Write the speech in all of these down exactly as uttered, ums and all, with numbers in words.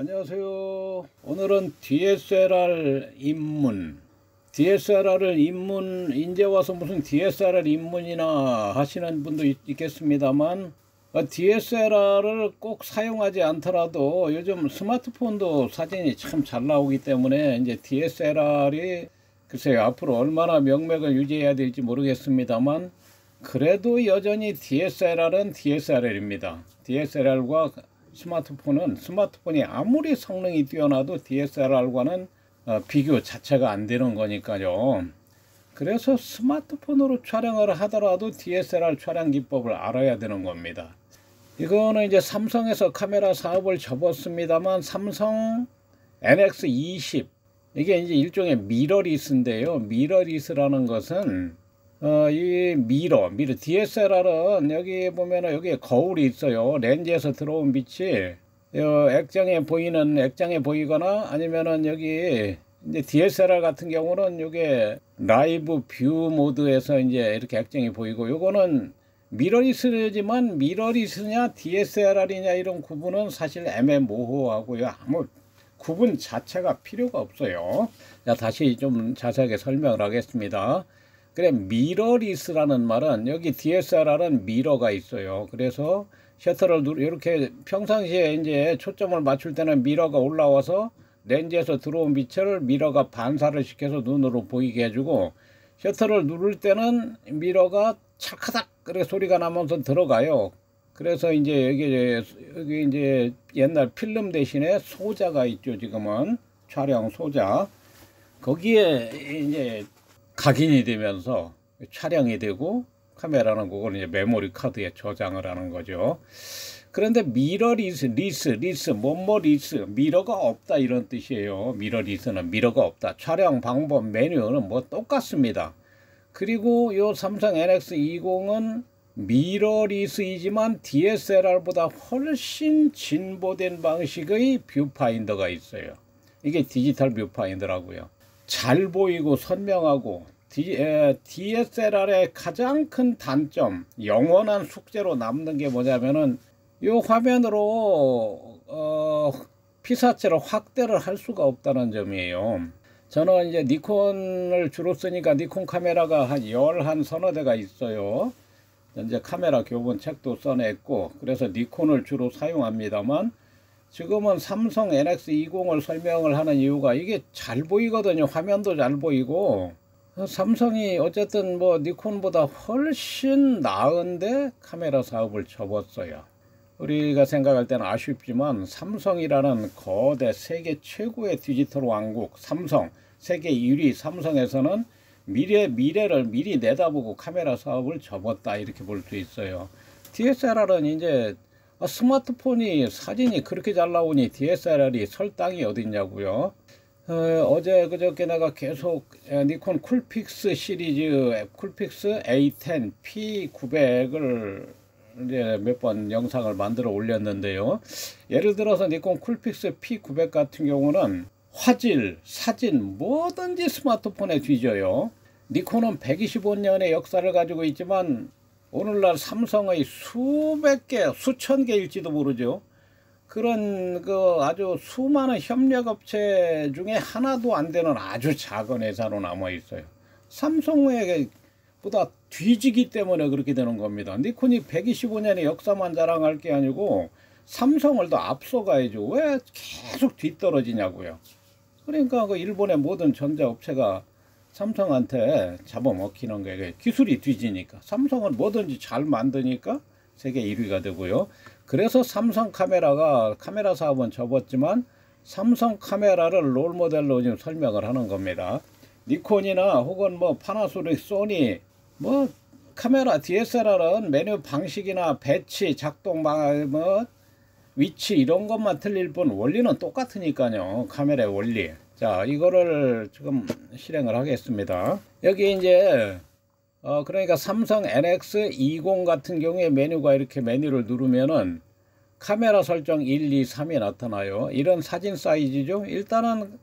안녕하세요. 오늘은 디에스엘알 입문, 디에스엘알을 입문, 이제 와서 무슨 디에스엘알 입문이나 하시는 분도 있, 있겠습니다만 디에스엘알을 꼭 사용하지 않더라도 요즘 스마트폰도 사진이 참 잘 나오기 때문에 이제 디에스엘알이 글쎄요 앞으로 얼마나 명맥을 유지해야 될지 모르겠습니다만 그래도 여전히 디에스엘알은 디에스엘알입니다. 디에스엘알과 스마트폰은 스마트폰이 아무리 성능이 뛰어나도 디에스엘알과는 어, 비교 자체가 안 되는 거니까요. 그래서 스마트폰으로 촬영을 하더라도 디에스엘알 촬영 기법을 알아야 되는 겁니다. 이거는 이제 삼성에서 카메라 사업을 접었습니다만 삼성 엔엑스 이십 이게 이제 일종의 미러리스인데요. 미러리스라는 것은 어, 이 미러, 미러, 디에스엘알은 여기 보면은 여기에 거울이 있어요. 렌즈에서 들어온 빛이 어, 액정에 보이는, 액정에 보이거나 아니면은 여기 이제 디에스엘알 같은 경우는 요게 라이브 뷰 모드에서 이제 이렇게 액정이 보이고 요거는 미러리스지만 미러리스냐 디에스엘알이냐 이런 구분은 사실 애매모호하고요. 아무 구분 자체가 필요가 없어요. 자, 다시 좀 자세하게 설명을 하겠습니다. 그래, 미러리스라는 말은 여기 디에스엘알은 미러가 있어요. 그래서 셔터를 누르 이렇게 평상시에 이제 초점을 맞출 때는 미러가 올라와서 렌즈에서 들어온 빛을 미러가 반사를 시켜서 눈으로 보이게 해주고 셔터를 누를 때는 미러가 찰카닥 그렇게 소리가 나면서 들어가요. 그래서 이제 여기 여기 이제 옛날 필름 대신에 소자가 있죠. 지금은 촬영 소자 거기에 이제 각인이 되면서 촬영이 되고 카메라는 그걸 이제 메모리 카드에 저장을 하는 거죠. 그런데 미러리스, 리스, 리스, 뭐뭐 리스, 미러가 없다 이런 뜻이에요. 미러리스는 미러가 없다. 촬영 방법 메뉴는 뭐 똑같습니다. 그리고 요 삼성 엔엑스 이십은 미러리스이지만 디에스엘알보다 훨씬 진보된 방식의 뷰파인더가 있어요. 이게 디지털 뷰파인더라고요. 잘 보이고 선명하고 디, 에, 디에스엘알의 가장 큰 단점, 영원한 숙제로 남는 게 뭐냐면은 이 화면으로 어, 피사체로 확대를 할 수가 없다는 점이에요. 저는 이제 니콘을 주로 쓰니까 니콘 카메라가 한 열 한 서너 대가 있어요. 이제 카메라 교본 책도 써냈고 그래서 니콘을 주로 사용합니다만 지금은 삼성 엔엑스 이십을 설명을 하는 이유가 이게 잘 보이거든요. 화면도 잘 보이고 삼성이 어쨌든 뭐 니콘보다 훨씬 나은데 카메라 사업을 접었어요. 우리가 생각할 때는 아쉽지만 삼성이라는 거대 세계 최고의 디지털 왕국 삼성, 세계 일 위 삼성에서는 미래, 미래를 미리 내다보고 카메라 사업을 접었다 이렇게 볼 수 있어요. 디에스엘알은 이제 스마트폰이 사진이 그렇게 잘 나오니 디에스엘알이 설 땅이 어딨냐고요. 어, 어제 그저께 내가 계속 니콘 쿨픽스 시리즈 쿨픽스 에이 텐 피 구백을 이제 몇 번 영상을 만들어 올렸는데요. 예를 들어서 니콘 쿨픽스 피 구백 같은 경우는 화질, 사진 뭐든지 스마트폰에 뒤져요. 니콘은 백이십오 년의 역사를 가지고 있지만 오늘날 삼성의 수백 개, 수천 개일지도 모르죠. 그런 그 아주 수많은 협력업체 중에 하나도 안 되는 아주 작은 회사로 남아 있어요. 삼성에 보다 뒤지기 때문에 그렇게 되는 겁니다. 니콘이 백이십오 년의 역사만 자랑할 게 아니고 삼성을 더 앞서가야죠. 왜 계속 뒤떨어지냐고요. 그러니까 그 일본의 모든 전자업체가 삼성한테 잡아먹히는 거예요. 기술이 뒤지니까. 삼성은 뭐든지 잘 만드니까 세계 일 위가 되고요. 그래서 삼성 카메라가 카메라 사업은 접었지만 삼성 카메라를 롤모델로 지금 설명을 하는 겁니다. 니콘이나 혹은 뭐 파나소닉, 소니 뭐 카메라 디에스엘알은 메뉴 방식이나 배치, 작동 방, 뭐 위치 이런 것만 틀릴 뿐 원리는 똑같으니까요. 카메라의 원리. 자, 이거를 지금 실행을 하겠습니다. 여기 이제 어 그러니까 삼성 엔엑스 이십 같은 경우에 메뉴가 이렇게 메뉴를 누르면은 카메라 설정 일, 이, 삼이 나타나요. 이런 사진 사이즈죠. 일단은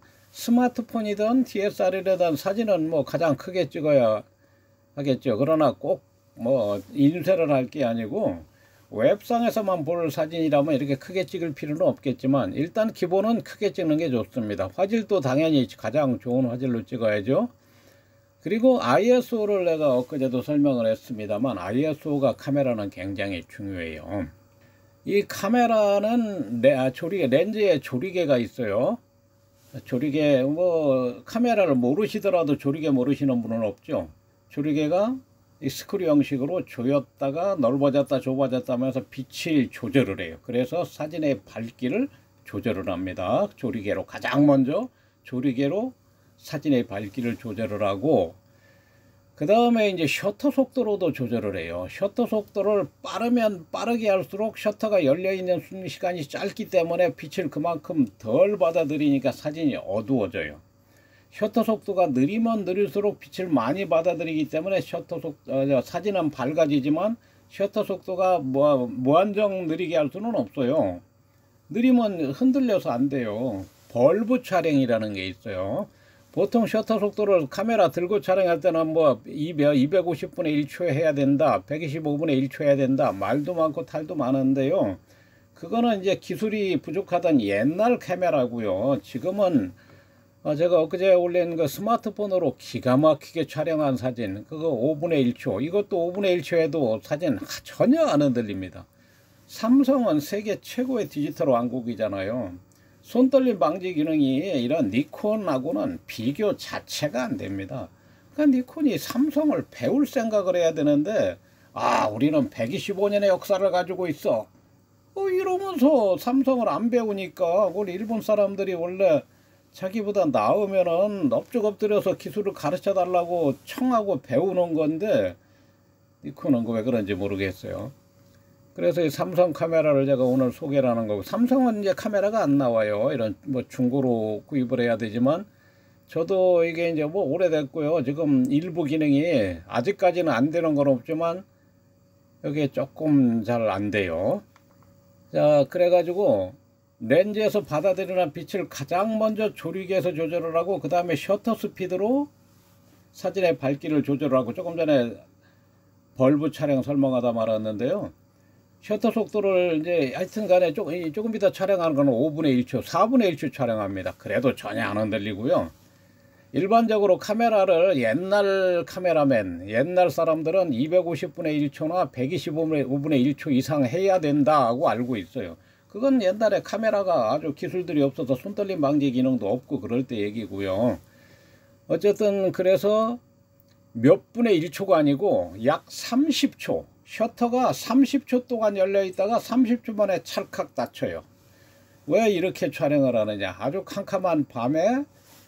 스마트폰이든 디에스엘알이든 사진은 뭐 가장 크게 찍어야 하겠죠. 그러나 꼭 뭐 인쇄를 할 게 아니고 웹상에서만 볼 사진이라면 이렇게 크게 찍을 필요는 없겠지만 일단 기본은 크게 찍는 게 좋습니다. 화질도 당연히 가장 좋은 화질로 찍어야죠. 그리고 아이에스오를 내가 엊그제도 설명을 했습니다만 아이에스오가 카메라는 굉장히 중요해요. 이 카메라는 레, 조리개, 렌즈에 조리개가 있어요. 조리개, 뭐 카메라를 모르시더라도 조리개 모르시는 분은 없죠. 조리개가 이 스크류 형식으로 조였다가 넓어졌다 좁아졌다 하면서 빛을 조절을 해요. 그래서 사진의 밝기를 조절을 합니다. 조리개로 가장 먼저 조리개로 사진의 밝기를 조절을 하고, 그 다음에 이제 셔터 속도로도 조절을 해요. 셔터 속도를 빠르면 빠르게 할수록 셔터가 열려있는 시간이 짧기 때문에 빛을 그만큼 덜 받아들이니까 사진이 어두워져요. 셔터 속도가 느리면 느릴수록 빛을 많이 받아들이기 때문에 셔터 속 어, 사진은 밝아지지만 셔터 속도가 뭐, 무한정 느리게 할 수는 없어요. 느리면 흔들려서 안 돼요. 벌브 촬영이라는 게 있어요. 보통 셔터 속도를 카메라 들고 촬영할 때는 뭐 이백오십 분의 일 초에 해야 된다, 백이십오 분의 일 초 해야 된다, 말도 많고 탈도 많은데요. 그거는 이제 기술이 부족하던 옛날 카메라고요. 지금은 어 제가 엊그제 올린 그 스마트폰으로 기가 막히게 촬영한 사진, 그거 오분의 일 초, 이것도 오분의 일 초에도 사진 전혀 안 흔들립니다. 삼성은 세계 최고의 디지털 왕국이잖아요. 손떨림 방지 기능이 이런 니콘하고는 비교 자체가 안 됩니다. 그러니까 니콘이 삼성을 배울 생각을 해야 되는데, 아 우리는 백이십오 년의 역사를 가지고 있어 어, 이러면서 삼성을 안 배우니까, 우리 일본 사람들이 원래 자기보다 나으면은 넙죽 엎드려서 기술을 가르쳐 달라고 청하고 배우는 건데, 니콘은 왜 그런지 모르겠어요. 그래서 이 삼성 카메라를 제가 오늘 소개를 하는 거고, 삼성은 이제 카메라가 안 나와요. 이런 뭐 중고로 구입을 해야 되지만, 저도 이게 이제 뭐 오래됐고요. 지금 일부 기능이 아직까지는 안 되는 건 없지만 여기에 조금 잘 안 돼요. 자, 그래가지고 렌즈에서 받아들이는 빛을 가장 먼저 조리개에서 조절을 하고, 그 다음에 셔터 스피드로 사진의 밝기를 조절하고, 조금 전에 벌브 촬영 설명하다 말았는데요. 셔터 속도를 이제 하여튼 간에 조금, 조금 이따 촬영하는 거는 오분의 일 초, 사분의 일 초 촬영합니다. 그래도 전혀 안 흔들리고요. 일반적으로 카메라를 옛날 카메라맨, 옛날 사람들은 이백오십 분의 일 초나 백이십오 분의 일 초 이상 해야 된다고 알고 있어요. 그건 옛날에 카메라가 아주 기술들이 없어서 손떨림 방지 기능도 없고 그럴 때 얘기고요. 어쨌든 그래서 몇 분의 일 초가 아니고 약 삼십 초, 셔터가 삼십 초 동안 열려 있다가 삼십 초 만에 찰칵 닫혀요. 왜 이렇게 촬영을 하느냐, 아주 캄캄한 밤에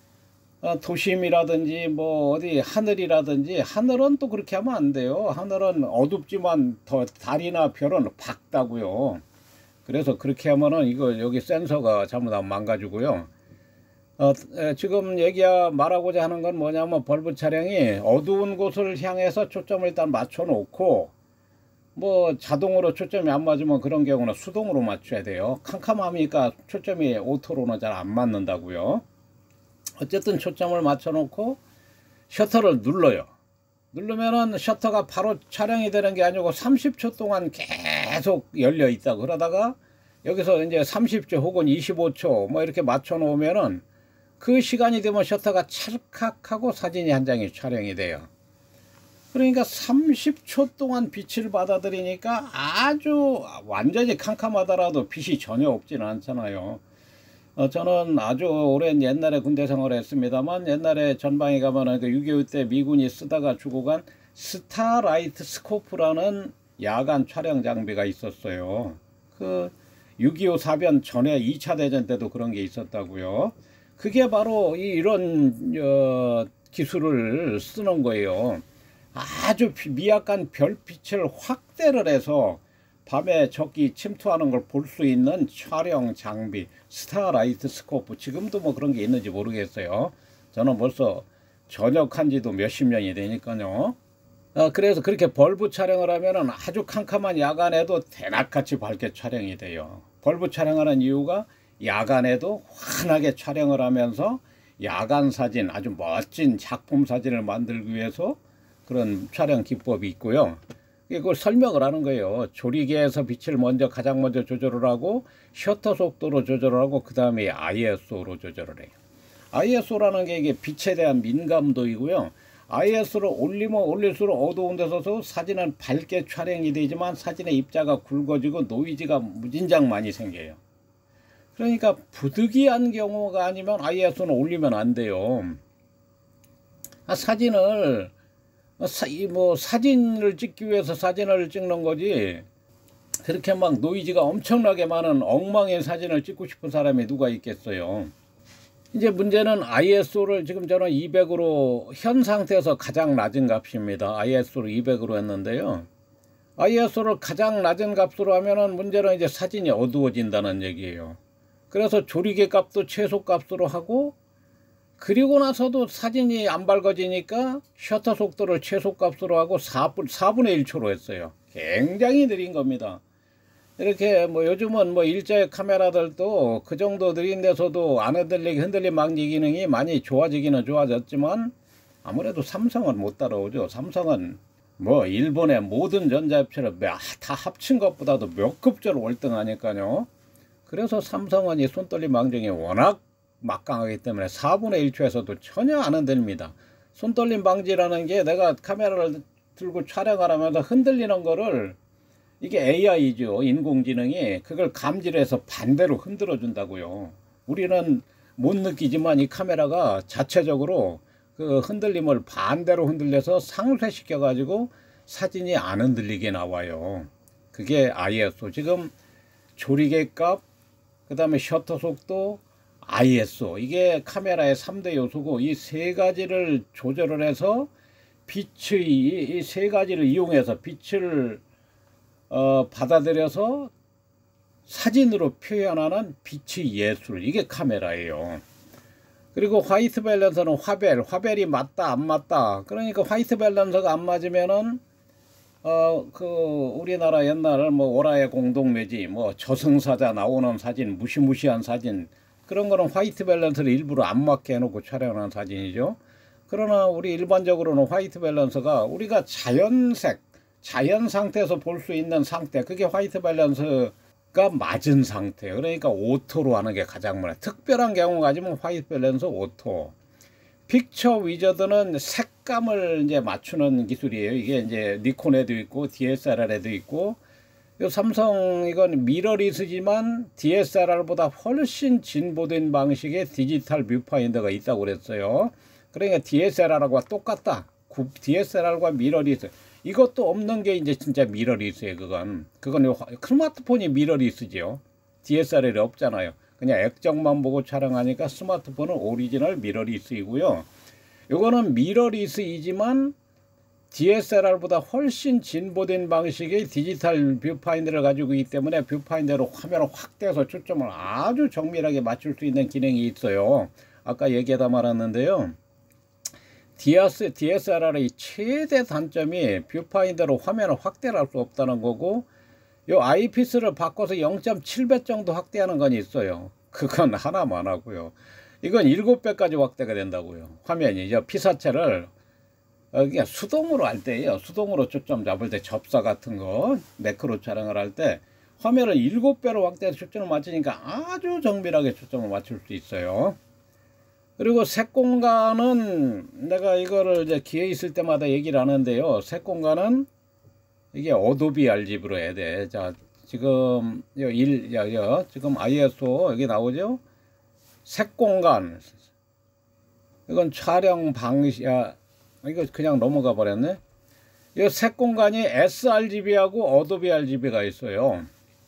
도심이라든지 뭐 어디 하늘이라든지, 하늘은 또 그렇게 하면 안 돼요. 하늘은 어둡지만 더 달이나 별은 밝다고요. 그래서 그렇게 하면은 이거 여기 센서가 잘못하면 망가지고요. 어, 지금 얘기 말하고자 하는 건 뭐냐면, 벌브 촬영이 어두운 곳을 향해서 초점을 일단 맞춰 놓고, 뭐 자동으로 초점이 안 맞으면 그런 경우는 수동으로 맞춰야 돼요. 캄캄하니까 초점이 오토로는 잘 안 맞는다고요. 어쨌든 초점을 맞춰 놓고 셔터를 눌러요. 누르면은 셔터가 바로 촬영이 되는 게 아니고 삼십 초 동안 계속 열려 있다. 그러다가 여기서 이제 삼십 초 혹은 이십오 초 뭐 이렇게 맞춰 놓으면은 그 시간이 되면 셔터가 찰칵하고 사진이 한 장이 촬영이 돼요. 그러니까 삼십 초 동안 빛을 받아들이니까 아주 완전히 캄캄하더라도 빛이 전혀 없지는 않잖아요. 어, 저는 아주 오랜 옛날에 군대 생활을 했습니다만, 옛날에 전방에 가면은 그 육이오 때 미군이 쓰다가 주고 간 스타라이트 스코프라는 야간 촬영 장비가 있었어요. 그 육이오 사변 전에 이 차 대전 때도 그런 게 있었다고요. 그게 바로 이런 어, 기술을 쓰는 거예요. 아주 미약한 별빛을 확대를 해서 밤에 적이 침투하는 걸 볼 수 있는 촬영 장비, 스타라이트 스코프. 지금도 뭐 그런 게 있는지 모르겠어요. 저는 벌써 전역한 지도 몇십 년이 되니까요. 아, 그래서 그렇게 벌브 촬영을 하면은 아주 캄캄한 야간에도 대낮같이 밝게 촬영이 돼요. 벌브 촬영하는 이유가 야간에도 환하게 촬영을 하면서 야간 사진, 아주 멋진 작품 사진을 만들기 위해서 그런 촬영 기법이 있고요. 그걸 설명을 하는 거예요. 조리개에서 빛을 먼저 가장 먼저 조절을 하고 셔터 속도로 조절을 하고 그 다음에 아이에스오로 조절을 해요. 아이에스오라는 게 이게 빛에 대한 민감도이고요. 아이에스오를 올리면 올릴수록 어두운 데서 사진은 밝게 촬영이 되지만 사진의 입자가 굵어지고 노이즈가 무진장 많이 생겨요. 그러니까 부득이한 경우가 아니면 아이에스오는 올리면 안 돼요. 아, 사진을 사, 뭐 사진을 찍기 위해서 사진을 찍는 거지 그렇게 막 노이즈가 엄청나게 많은 엉망의 사진을 찍고 싶은 사람이 누가 있겠어요. 이제 문제는 아이에스오를 지금 저는 이백으로 현 상태에서 가장 낮은 값입니다. 아이에스오를 이백으로 했는데요. 아이에스오를 가장 낮은 값으로 하면은 문제는 이제 사진이 어두워진다는 얘기예요. 그래서 조리개 값도 최소 값으로 하고 그리고 나서도 사진이 안 밝아지니까 셔터 속도를 최소 값으로 하고 사분의 일 초로 했어요. 굉장히 느린 겁니다. 이렇게 뭐 요즘은 뭐 일자의 카메라들도 그 정도 느린 데서도 안 흔들리기 흔들림 방지 기능이 많이 좋아지기는 좋아졌지만 아무래도 삼성은 못 따라오죠. 삼성은 뭐 일본의 모든 전자업체를 다 합친 것보다도 몇 급제로 월등하니까요. 그래서 삼성은 이 손떨림 방정이 워낙 막강하기 때문에 사분의 일 초에서도 전혀 안 흔들립니다. 손떨림 방지라는 게 내가 카메라를 들고 촬영을 하면서 흔들리는 거를 이게 에이아이죠. 인공지능이 그걸 감지를 해서 반대로 흔들어 준다고요. 우리는 못 느끼지만 이 카메라가 자체적으로 그 흔들림을 반대로 흔들려서 상쇄시켜 가지고 사진이 안 흔들리게 나와요. 그게 아이에스오. 지금 조리개 값, 그 다음에 셔터 속도, 아이에스오. 이게 카메라의 삼 대 요소고 이 세 가지를 조절을 해서 빛의 이 세 가지를 이용해서 빛을 어, 받아들여서 사진으로 표현하는 빛의 예술. 이게 카메라예요. 그리고 화이트 밸런서는 화벨. 화벨이 맞다 안 맞다. 그러니까 화이트 밸런서가 안 맞으면은 어, 그 우리나라 옛날 뭐 오라의 공동묘지 뭐 저승사자 나오는 사진, 무시무시한 사진 그런 거는 화이트 밸런스를 일부러 안 맞게 해놓고 촬영한 사진이죠. 그러나 우리 일반적으로는 화이트 밸런스가 우리가 자연색, 자연 상태에서 볼 수 있는 상태, 그게 화이트 밸런스가 맞은 상태. 그러니까 오토로 하는 게 가장 많아요. 특별한 경우가 아니면 화이트 밸런스 오토. 픽처 위저드는 색감을 이제 맞추는 기술이에요. 이게 이제 니콘에도 있고 디에스엘알에도 있고, 요 삼성 이건 미러리스지만 디에스엘알보다 훨씬 진보된 방식의 디지털 뷰파인더가 있다고 그랬어요. 그러니까 디에스엘알하고 똑같다. 디에스엘알과 미러리스. 이것도 없는 게 이제 진짜 미러리스예요. 그건 그건 스마트폰이 미러리스죠. 디에스엘알이 없잖아요. 그냥 액정만 보고 촬영하니까 스마트폰은 오리지널 미러리스이고요. 요거는 미러리스이지만 디에스엘알보다 훨씬 진보된 방식의 디지털 뷰파인더를 가지고 있기 때문에 뷰파인더로 화면을 확대해서 초점을 아주 정밀하게 맞출 수 있는 기능이 있어요. 아까 얘기하다 말았는데요. 디에스엘알의 최대 단점이 뷰파인더로 화면을 확대를 할 수 없다는 거고, 요 아이피스를 바꿔서 영 점 칠 배 정도 확대하는 건 있어요. 그건 하나만 하고요. 이건 일곱 배까지 확대가 된다고요. 화면이 저 피사체를 그냥 수동으로 할 때예요. 수동으로 초점 잡을 때 접사 같은 거 매크로 촬영을 할 때 화면을 일곱 배로 확대해서 초점을 맞추니까 아주 정밀하게 초점을 맞출 수 있어요. 그리고 색공간은 내가 이거를 이제 기회 있을 때마다 얘기를 하는데요. 색공간은 이게 어도비 알지브로 해야 돼. 자, 지금 여 일, 야, 여, 지금 아이에스오 여기 나오죠? 색공간. 이건 촬영 방식, 야, 이거 그냥 넘어가 버렸네. 이 색공간이 에스알지비하고 어도비 알지비가 있어요.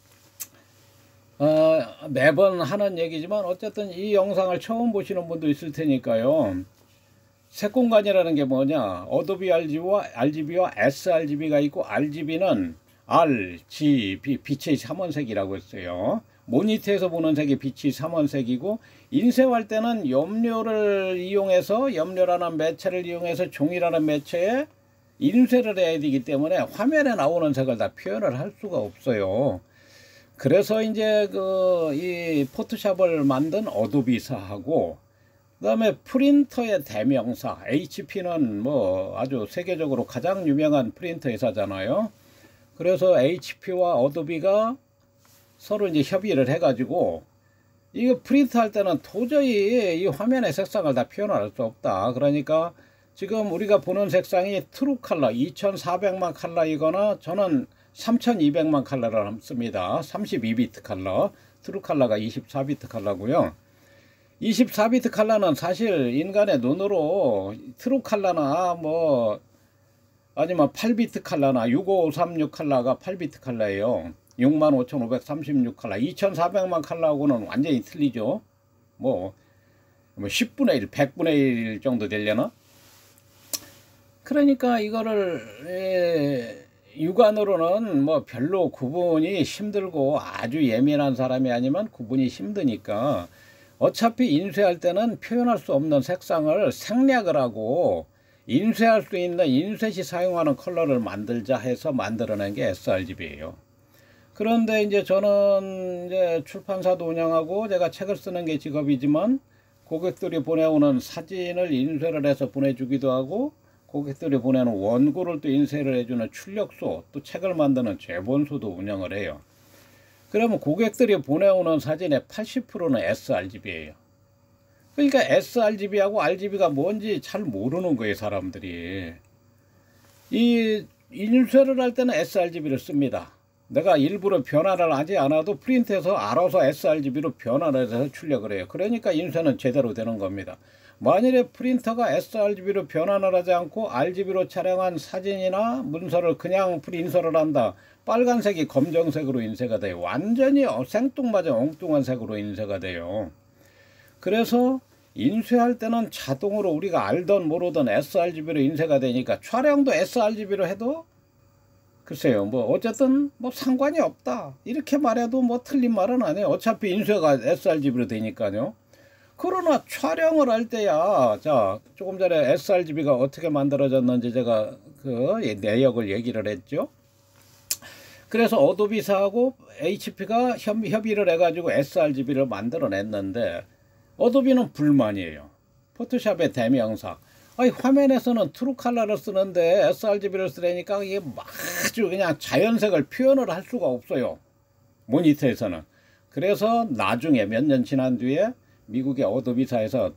어, 매번 하는 얘기지만 어쨌든 이 영상을 처음 보시는 분도 있을 테니까요. 색공간이라는 게 뭐냐? 어도비 알지비와 알지비와 에스알지비가 있고, 알지비는 알지비, 빛의 삼원색이라고 했어요. 모니터에서 보는 색이 빛이 삼원색이고, 인쇄할 때는 염료를 이용해서, 염료라는 매체를 이용해서 종이라는 매체에 인쇄를 해야 되기 때문에 화면에 나오는 색을 다 표현을 할 수가 없어요. 그래서 이제 그 이 포토샵을 만든 어도비사하고, 그 다음에 프린터의 대명사 에이치피는 뭐 아주 세계적으로 가장 유명한 프린터 회사잖아요. 그래서 에이치피와 어도비가 서로 이제 협의를 해가지고 이거 프린트 할 때는 도저히 이 화면의 색상을 다 표현할 수 없다. 그러니까 지금 우리가 보는 색상이 트루 컬러 이천사백만 컬러이거나 저는 삼천이백만 컬러를 씁니다. 삼십이 비트 컬러. 트루 컬러가 이십사 비트 컬러고요. 이십사 비트 컬러는 사실 인간의 눈으로 트루 컬러나 뭐 아니면 팔 비트 컬러나 육오삼육 컬러가 팔 비트 컬러예요. 육만 오천오백삼십육 컬러. 이천사백만 컬러하고는 완전히 틀리죠. 뭐, 뭐 십분의 일, 백분의 일 정도 되려나? 그러니까 이거를 에, 육안으로는 뭐 별로 구분이 힘들고 아주 예민한 사람이 아니면 구분이 힘드니까 어차피 인쇄할 때는 표현할 수 없는 색상을 생략을 하고 인쇄할 수 있는 인쇄시 사용하는 컬러를 만들자 해서 만들어낸 게 에스알지비예요. 그런데 이제 저는 이제 출판사도 운영하고 제가 책을 쓰는 게 직업이지만 고객들이 보내오는 사진을 인쇄를 해서 보내주기도 하고 고객들이 보내는 원고를 또 인쇄를 해주는 출력소, 또 책을 만드는 제본소도 운영을 해요. 그러면 고객들이 보내오는 사진의 팔십 퍼센트는 에스알지비예요. 그러니까 에스알지비하고 알지비가 뭔지 잘 모르는 거예요, 사람들이. 이 인쇄를 할 때는 에스알지비를 씁니다. 내가 일부러 변화를 하지 않아도 프린트해서 알아서 에스알지비로 변화를 해서 출력을 해요. 그러니까 인쇄는 제대로 되는 겁니다. 만일에 프린터가 에스알지비로 변환을 하지 않고 알지비로 촬영한 사진이나 문서를 그냥 프린서를 한다. 빨간색이 검정색으로 인쇄가 돼요. 완전히 생뚱맞은 엉뚱한 색으로 인쇄가 돼요. 그래서 인쇄할 때는 자동으로 우리가 알던 모르던 에스알지비로 인쇄가 되니까 촬영도 에스알지비로 해도 글쎄요, 뭐 어쨌든 뭐 상관이 없다 이렇게 말해도 뭐 틀린 말은 아니에요. 어차피 인쇄가 에스알지비로 되니까요. 그러나 촬영을 할 때야, 자 조금 전에 에스알지비가 어떻게 만들어졌는지 제가 그 내역을 얘기를 했죠. 그래서 어도비사하고 에이치피가 협의를 해가지고 에스알지비를 만들어냈는데 어도비는 불만이에요. 포토샵의 대명사. 아니, 화면에서는 트루 컬러를 쓰는데 에스알지비를 쓰려니까 이게 아주 그냥 자연색을 표현을 할 수가 없어요. 모니터에서는. 그래서 나중에 몇 년 지난 뒤에 미국의 어도비사에서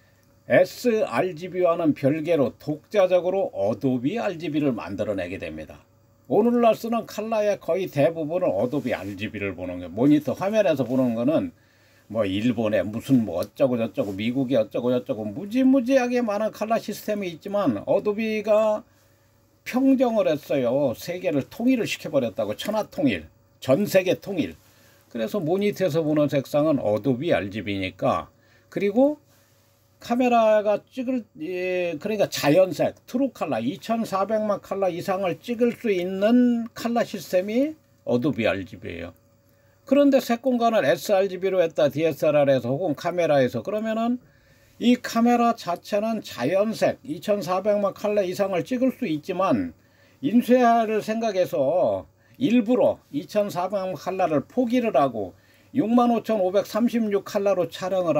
에스알지비와는 별개로 독자적으로 어도비 알지비를 만들어내게 됩니다. 오늘날 쓰는 컬러의 거의 대부분은 어도비 알지비를 보는 거예요. 모니터 화면에서 보는 거는 뭐 일본에 무슨 뭐 어쩌고 저쩌고 미국이 어쩌고 저쩌고 무지무지하게 많은 컬러 시스템이 있지만 어도비가 평정을 했어요. 세계를 통일을 시켜버렸다고. 천하통일, 전세계 통일. 그래서 모니터에서 보는 색상은 어도비 알지비니까. 그리고 카메라가 찍을 예, 그러니까 자연색 트루 컬러 이천사백만 컬러 이상을 찍을 수 있는 컬러 시스템이 어도비 알지비예요. 그런데 색공간을 에스알지비로 했다. 디에스엘알에서 혹은 카메라에서. 그러면은 이 카메라 자체는 자연색 이천사백만 컬러 이상을 찍을 수 있지만 인쇄를 생각해서 일부러 이천사백만 컬러를 포기를 하고 육만 오천오백삼십육 컬러로 촬영을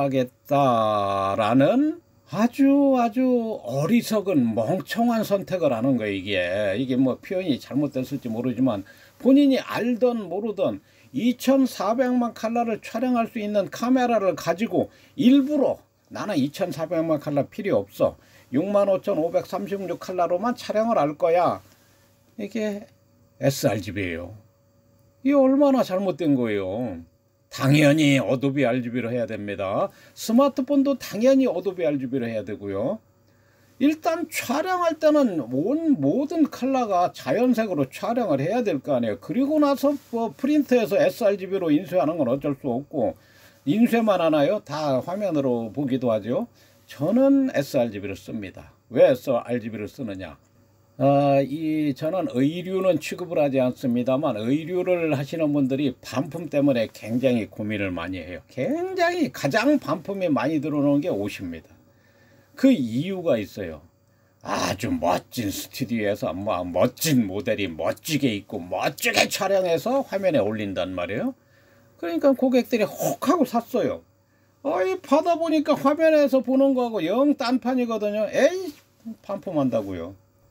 하겠다라는 아주 아주 어리석은 멍청한 선택을 하는 거예요. 이게 이게 뭐 표현이 잘못됐을지 모르지만 본인이 알던 모르던 이천사백만 컬러를 촬영할 수 있는 카메라를 가지고 일부러 나는 이천사백만 컬러 필요 없어, 육만 오천오백삼십육 컬러로만 촬영을 할 거야. 이게 에스알지비예요. 이게 얼마나 잘못된 거예요. 당연히 어도비 알지비로 해야 됩니다. 스마트폰도 당연히 어도비 알지비로 해야 되고요. 일단 촬영할 때는 온 모든 컬러가 자연색으로 촬영을 해야 될 거 아니에요. 그리고 나서 뭐 프린트해서 에스알지비로 인쇄하는 건 어쩔 수 없고, 인쇄만 하나요? 다 화면으로 보기도 하죠. 저는 에스알지비를 씁니다. 왜 에스알지비를 쓰느냐? 아, 이 저는 의류는 취급을 하지 않습니다만 의류를 하시는 분들이 반품 때문에 굉장히 고민을 많이 해요. 굉장히 가장 반품이 많이 들어오는 게 옷입니다. 그 이유가 있어요. 아주 멋진 스튜디오에서 뭐 멋진 모델이 멋지게 입고 멋지게 촬영해서 화면에 올린단 말이에요. 그러니까 고객들이 혹하고 샀어요. 어이, 받아보니까 화면에서 보는 거하고 영 딴판이거든요. 에이, 반품한다고요.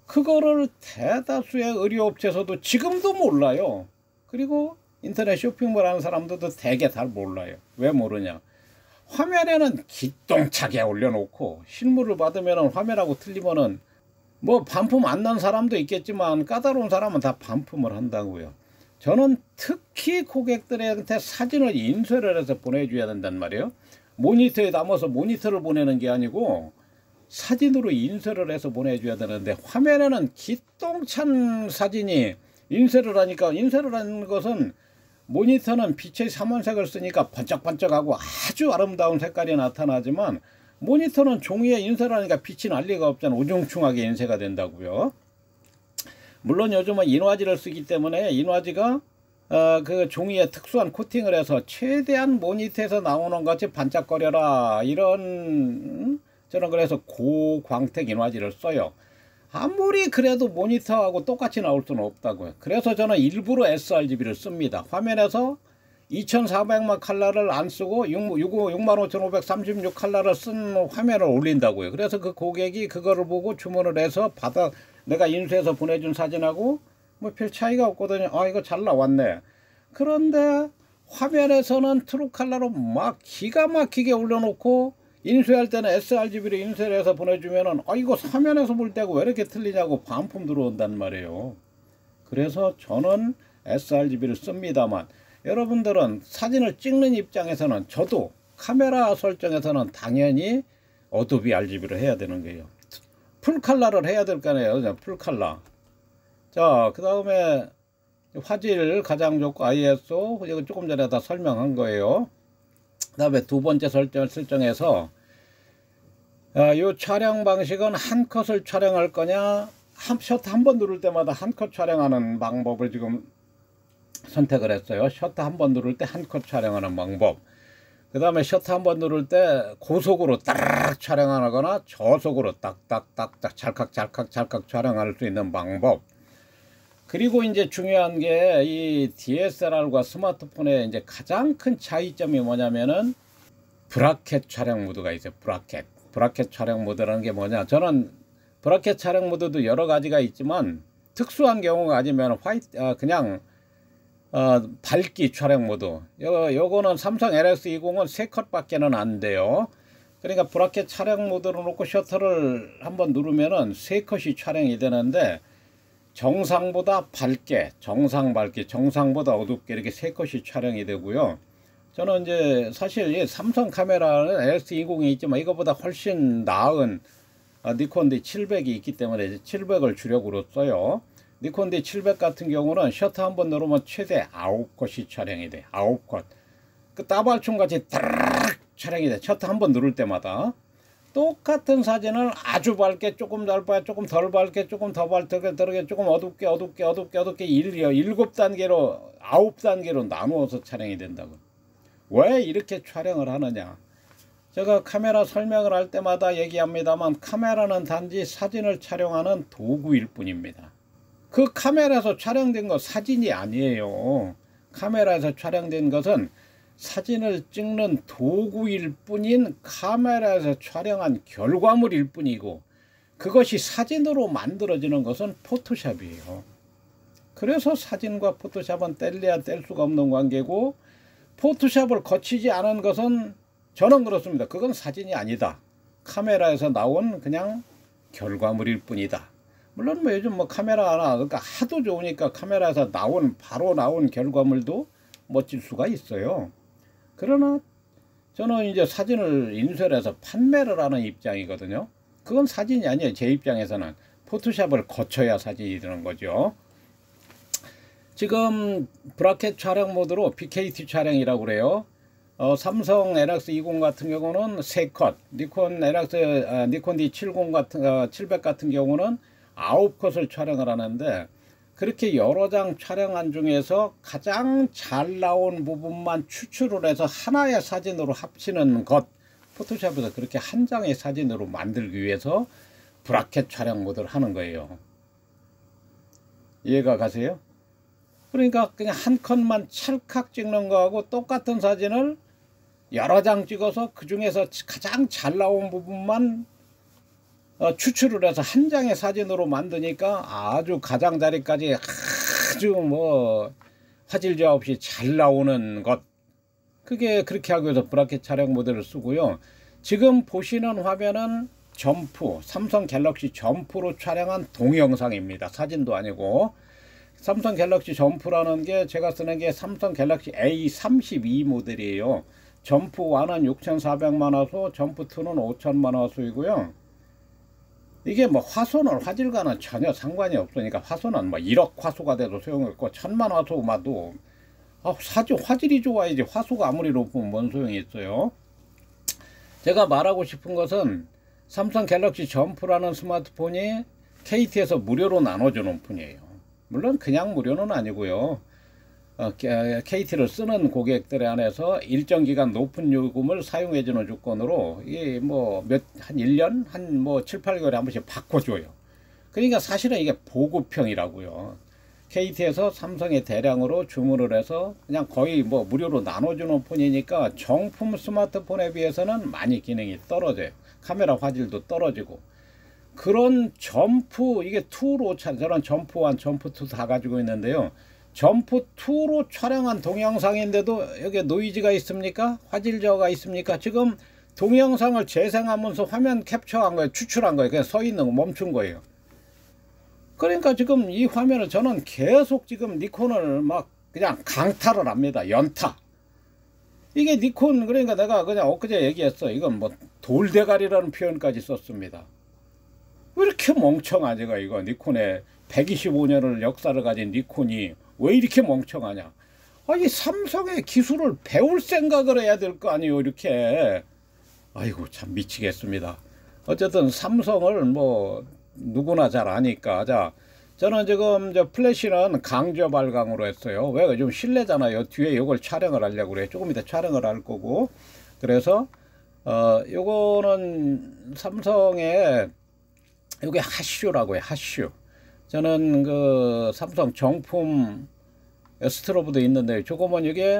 그거를 대다수의 의류업체에서도 지금도 몰라요. 그리고 인터넷 쇼핑몰 하는 사람들도 되게 잘 몰라요. 왜 모르냐? 화면에는 기똥차게 올려놓고 실물을 받으면 화면하고 틀리면은 뭐 반품 안 난 사람도 있겠지만 까다로운 사람은 다 반품을 한다고요. 저는 특히 고객들한테 사진을 인쇄를 해서 보내줘야 된단 말이에요. 모니터에 담아서 모니터를 보내는 게 아니고 사진으로 인쇄를 해서 보내줘야 되는데, 화면에는 기똥찬 사진이 인쇄를 하니까, 인쇄를 하는 것은 모니터는 빛의 삼원색을 쓰니까 번쩍번쩍하고 아주 아름다운 색깔이 나타나지만 모니터는 종이에 인쇄를 하니까 빛이 날 리가 없잖아. 우중충하게 인쇄가 된다고요. 물론 요즘은 인화지를 쓰기 때문에 인화지가 어, 그 종이에 특수한 코팅을 해서 최대한 모니터에서 나오는 것이 반짝거려라, 이런, 저는 그래서 고광택 인화지를 써요. 아무리 그래도 모니터하고 똑같이 나올 수는 없다고요. 그래서 저는 일부러 에스알지비를 씁니다. 화면에서 이천사백만 칼라를 안 쓰고 육만 오천오백삼십육 칼라를 쓴 화면을 올린다고요. 그래서 그 고객이 그거를 보고 주문을 해서 받아, 내가 인쇄해서 보내준 사진하고 뭐 별 차이가 없거든요. 아, 이거 잘 나왔네. 그런데 화면에서는 트루 칼라로 막 기가 막히게 올려놓고 인쇄할 때는 에스알지비로 인쇄를 해서 보내주면은, 아, 이거 화면에서 볼 때하고 왜 이렇게 틀리냐고 반품 들어온단 말이에요. 그래서 저는 에스알지비를 씁니다만, 여러분들은 사진을 찍는 입장에서는, 저도 카메라 설정에서는 당연히 어도비 알지비를 해야 되는 거예요. 풀칼라를 해야 될 거 아니에요. 풀칼라. 자, 그 다음에 화질 가장 좋고 아이에스오, 이거 조금 전에 다 설명한 거예요. 그 다음에 두 번째 설정을 설정해서, 이 어, 촬영 방식은 한 컷을 촬영할 거냐, 한 셔터 한 번 누를 때마다 한 컷 촬영하는 방법을 지금 선택을 했어요. 셔터 한 번 누를 때 한 컷 촬영하는 방법. 그 다음에 셔터 한 번 누를 때 고속으로 따르르 촬영하거나 저속으로 딱딱딱딱 찰칵찰칵 찰칵 촬영할 수 있는 방법. 그리고 이제 중요한 게 이 디에스엘알과 스마트폰의 이제 가장 큰 차이점이 뭐냐면은 브라켓 촬영 모드가 있어요. 브라켓. 브라켓 촬영 모드라는 게 뭐냐? 저는 브라켓 촬영 모드도 여러 가지가 있지만 특수한 경우가 아니면 화이트, 아, 그냥 어, 밝기 촬영 모드. 요, 요거는 삼성 엘엑스 이십은 세 컷밖에는 안 돼요. 그러니까 브라켓 촬영 모드로 놓고 셔터를 한번 누르면은 세 컷이 촬영이 되는데, 정상보다 밝게, 정상 밝기, 정상보다 어둡게 이렇게 세 컷이 촬영이 되고요. 저는 이제 사실 이 삼성 카메라는 엘엑스 이십이 있지만 이거보다 훨씬 나은 니콘 디 칠백이 있기 때문에 칠백을 주력으로 써요. 니콘 디 칠백 같은 경우는 셔터 한번 누르면 최대 아홉 컷이 촬영이 돼. 아홉 컷. 그 따발총 같이 따르르 촬영이 돼. 셔터 한번 누를 때마다. 똑같은 사진을 아주 밝게, 조금 덜 밝게, 조금 덜 밝게, 조금 더 밝게, 덜게, 조금 어둡게, 어둡게, 어둡게, 어둡게 일곱 단계로, 아홉 단계로 나누어서 촬영이 된다고. 왜 이렇게 촬영을 하느냐? 제가 카메라 설명을 할 때마다 얘기합니다만, 카메라는 단지 사진을 촬영하는 도구일 뿐입니다. 그 카메라에서 촬영된 거 사진이 아니에요. 카메라에서 촬영된 것은 사진을 찍는 도구일 뿐인 카메라에서 촬영한 결과물일 뿐이고, 그것이 사진으로 만들어지는 것은 포토샵이에요. 그래서 사진과 포토샵은 뗄래야 뗄 수가 없는 관계고, 포토샵을 거치지 않은 것은, 저는 그렇습니다. 그건 사진이 아니다. 카메라에서 나온 그냥 결과물일 뿐이다. 물론 뭐 요즘 뭐 카메라 하나, 그러니까 하도 좋으니까 카메라에서 나온, 바로 나온 결과물도 멋질 수가 있어요. 그러나 저는 이제 사진을 인쇄를 해서 판매를 하는 입장이거든요. 그건 사진이 아니에요. 제 입장에서는 포토샵을 거쳐야 사진이 되는 거죠. 지금 브라켓 촬영 모드로 비케이티 촬영이라고 그래요. 어, 삼성 엘엑스 이십 같은 경우는 세 컷, 니콘 엘엑스, 아, 니콘 디 칠십 같은, 아, 칠백 같은 경우는 아홉 컷을 촬영을 하는데, 그렇게 여러 장 촬영한 중에서 가장 잘 나온 부분만 추출을 해서 하나의 사진으로 합치는 것, 포토샵에서 그렇게 한 장의 사진으로 만들기 위해서 브라켓 촬영 모드를 하는 거예요. 이해가 가세요? 그러니까 그냥 한 컷만 찰칵 찍는 거하고 똑같은 사진을 여러 장 찍어서 그 중에서 가장 잘 나온 부분만 어, 추출을 해서 한 장의 사진으로 만드니까 아주 가장자리까지 아주 뭐 화질저 없이 잘 나오는 것, 그게 그렇게 하기 위해서 브라켓 촬영 모델을 쓰고요. 지금 보시는 화면은 점프, 삼성 갤럭시 점프로 촬영한 동영상입니다. 사진도 아니고. 삼성 갤럭시 점프라는 게 제가 쓰는 게 삼성 갤럭시 에이 삼십이 모델이에요. 점프 일은 육천사백만 화소, 점프 이는 오천만 화소이고요. 이게 뭐 화소는 화질과는 전혀 상관이 없으니까 화소는 뭐 일억 화소가 돼도 소용없고 천만 화소마도 아, 사실 화질이 좋아야지 화소가 아무리 높으면 뭔 소용이 있어요. 제가 말하고 싶은 것은 삼성 갤럭시 점프라는 스마트폰이 케이티에서 무료로 나눠주는 폰이에요. 물론 그냥 무료는 아니고요. 어, 케이티를 쓰는 고객들에 한해서 일정 기간 높은 요금을 사용해주는 조건으로 이게 뭐 몇 한 일 년 한 뭐 칠, 팔 개월에 한 번씩 바꿔줘요. 그러니까 사실은 이게 보급형이라고요. 케이티에서 삼성에 대량으로 주문을 해서 그냥 거의 뭐 무료로 나눠주는 폰이니까 정품 스마트폰에 비해서는 많이 기능이 떨어져요. 카메라 화질도 떨어지고. 그런 점프, 이게 이로 저는 점프 일, 점프 이 다 가지고 있는데요. 점프 이로 촬영한 동영상인데도 여기에 노이즈가 있습니까? 화질 저하가 있습니까? 지금 동영상을 재생하면서 화면 캡처한 거예요. 추출한 거예요. 그냥 서 있는 거 멈춘 거예요. 그러니까 지금 이 화면을 저는 계속 지금 니콘을 막 그냥 강타를 합니다. 연타. 이게 니콘, 그러니까 내가 그냥 엊그제 얘기했어. 이건 뭐 돌대가리라는 표현까지 썼습니다. 왜 이렇게 멍청하지 이거. 니콘의 백이십오 년을 역사를 가진 니콘이 왜 이렇게 멍청하냐. 아니 삼성의 기술을 배울 생각을 해야 될 거 아니에요. 이렇게. 아이고 참 미치겠습니다. 어쨌든 삼성을 뭐 누구나 잘 아니까. 자, 저는 지금 저 플래시는 강저 발광으로 했어요. 왜? 좀 실내잖아요. 뒤에 이걸 촬영을 하려고 그래요. 조금 이따 촬영을 할 거고. 그래서 어 요거는 삼성의 요게 핫슈라고 해요. 핫슈. 저는 그 삼성 정품 스트로브도 있는데 조금은 이게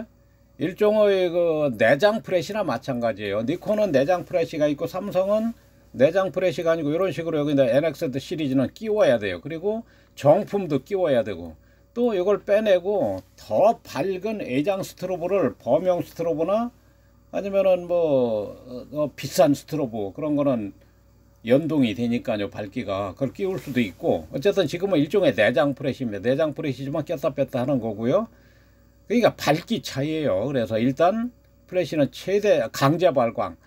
일종의 그 내장 프레시나 마찬가지예요. 니콘은 내장 프레시가 있고 삼성은 내장 프레시가 아니고 이런 식으로 여기 엔엑스 시리즈는 끼워야 돼요. 그리고 정품도 끼워야 되고 또 이걸 빼내고 더 밝은 애장 스트로브를 범용 스트로브나 아니면은 뭐 어, 비싼 스트로브 그런 거는 연동이 되니까요. 밝기가 그걸 끼울 수도 있고 어쨌든 지금은 일종의 내장 프레시입니다. 내장 프레시지만 꼈다 뺐다 하는 거고요. 그러니까 밝기 차이예요. 그래서 일단 플래시는 최대 강제 발광.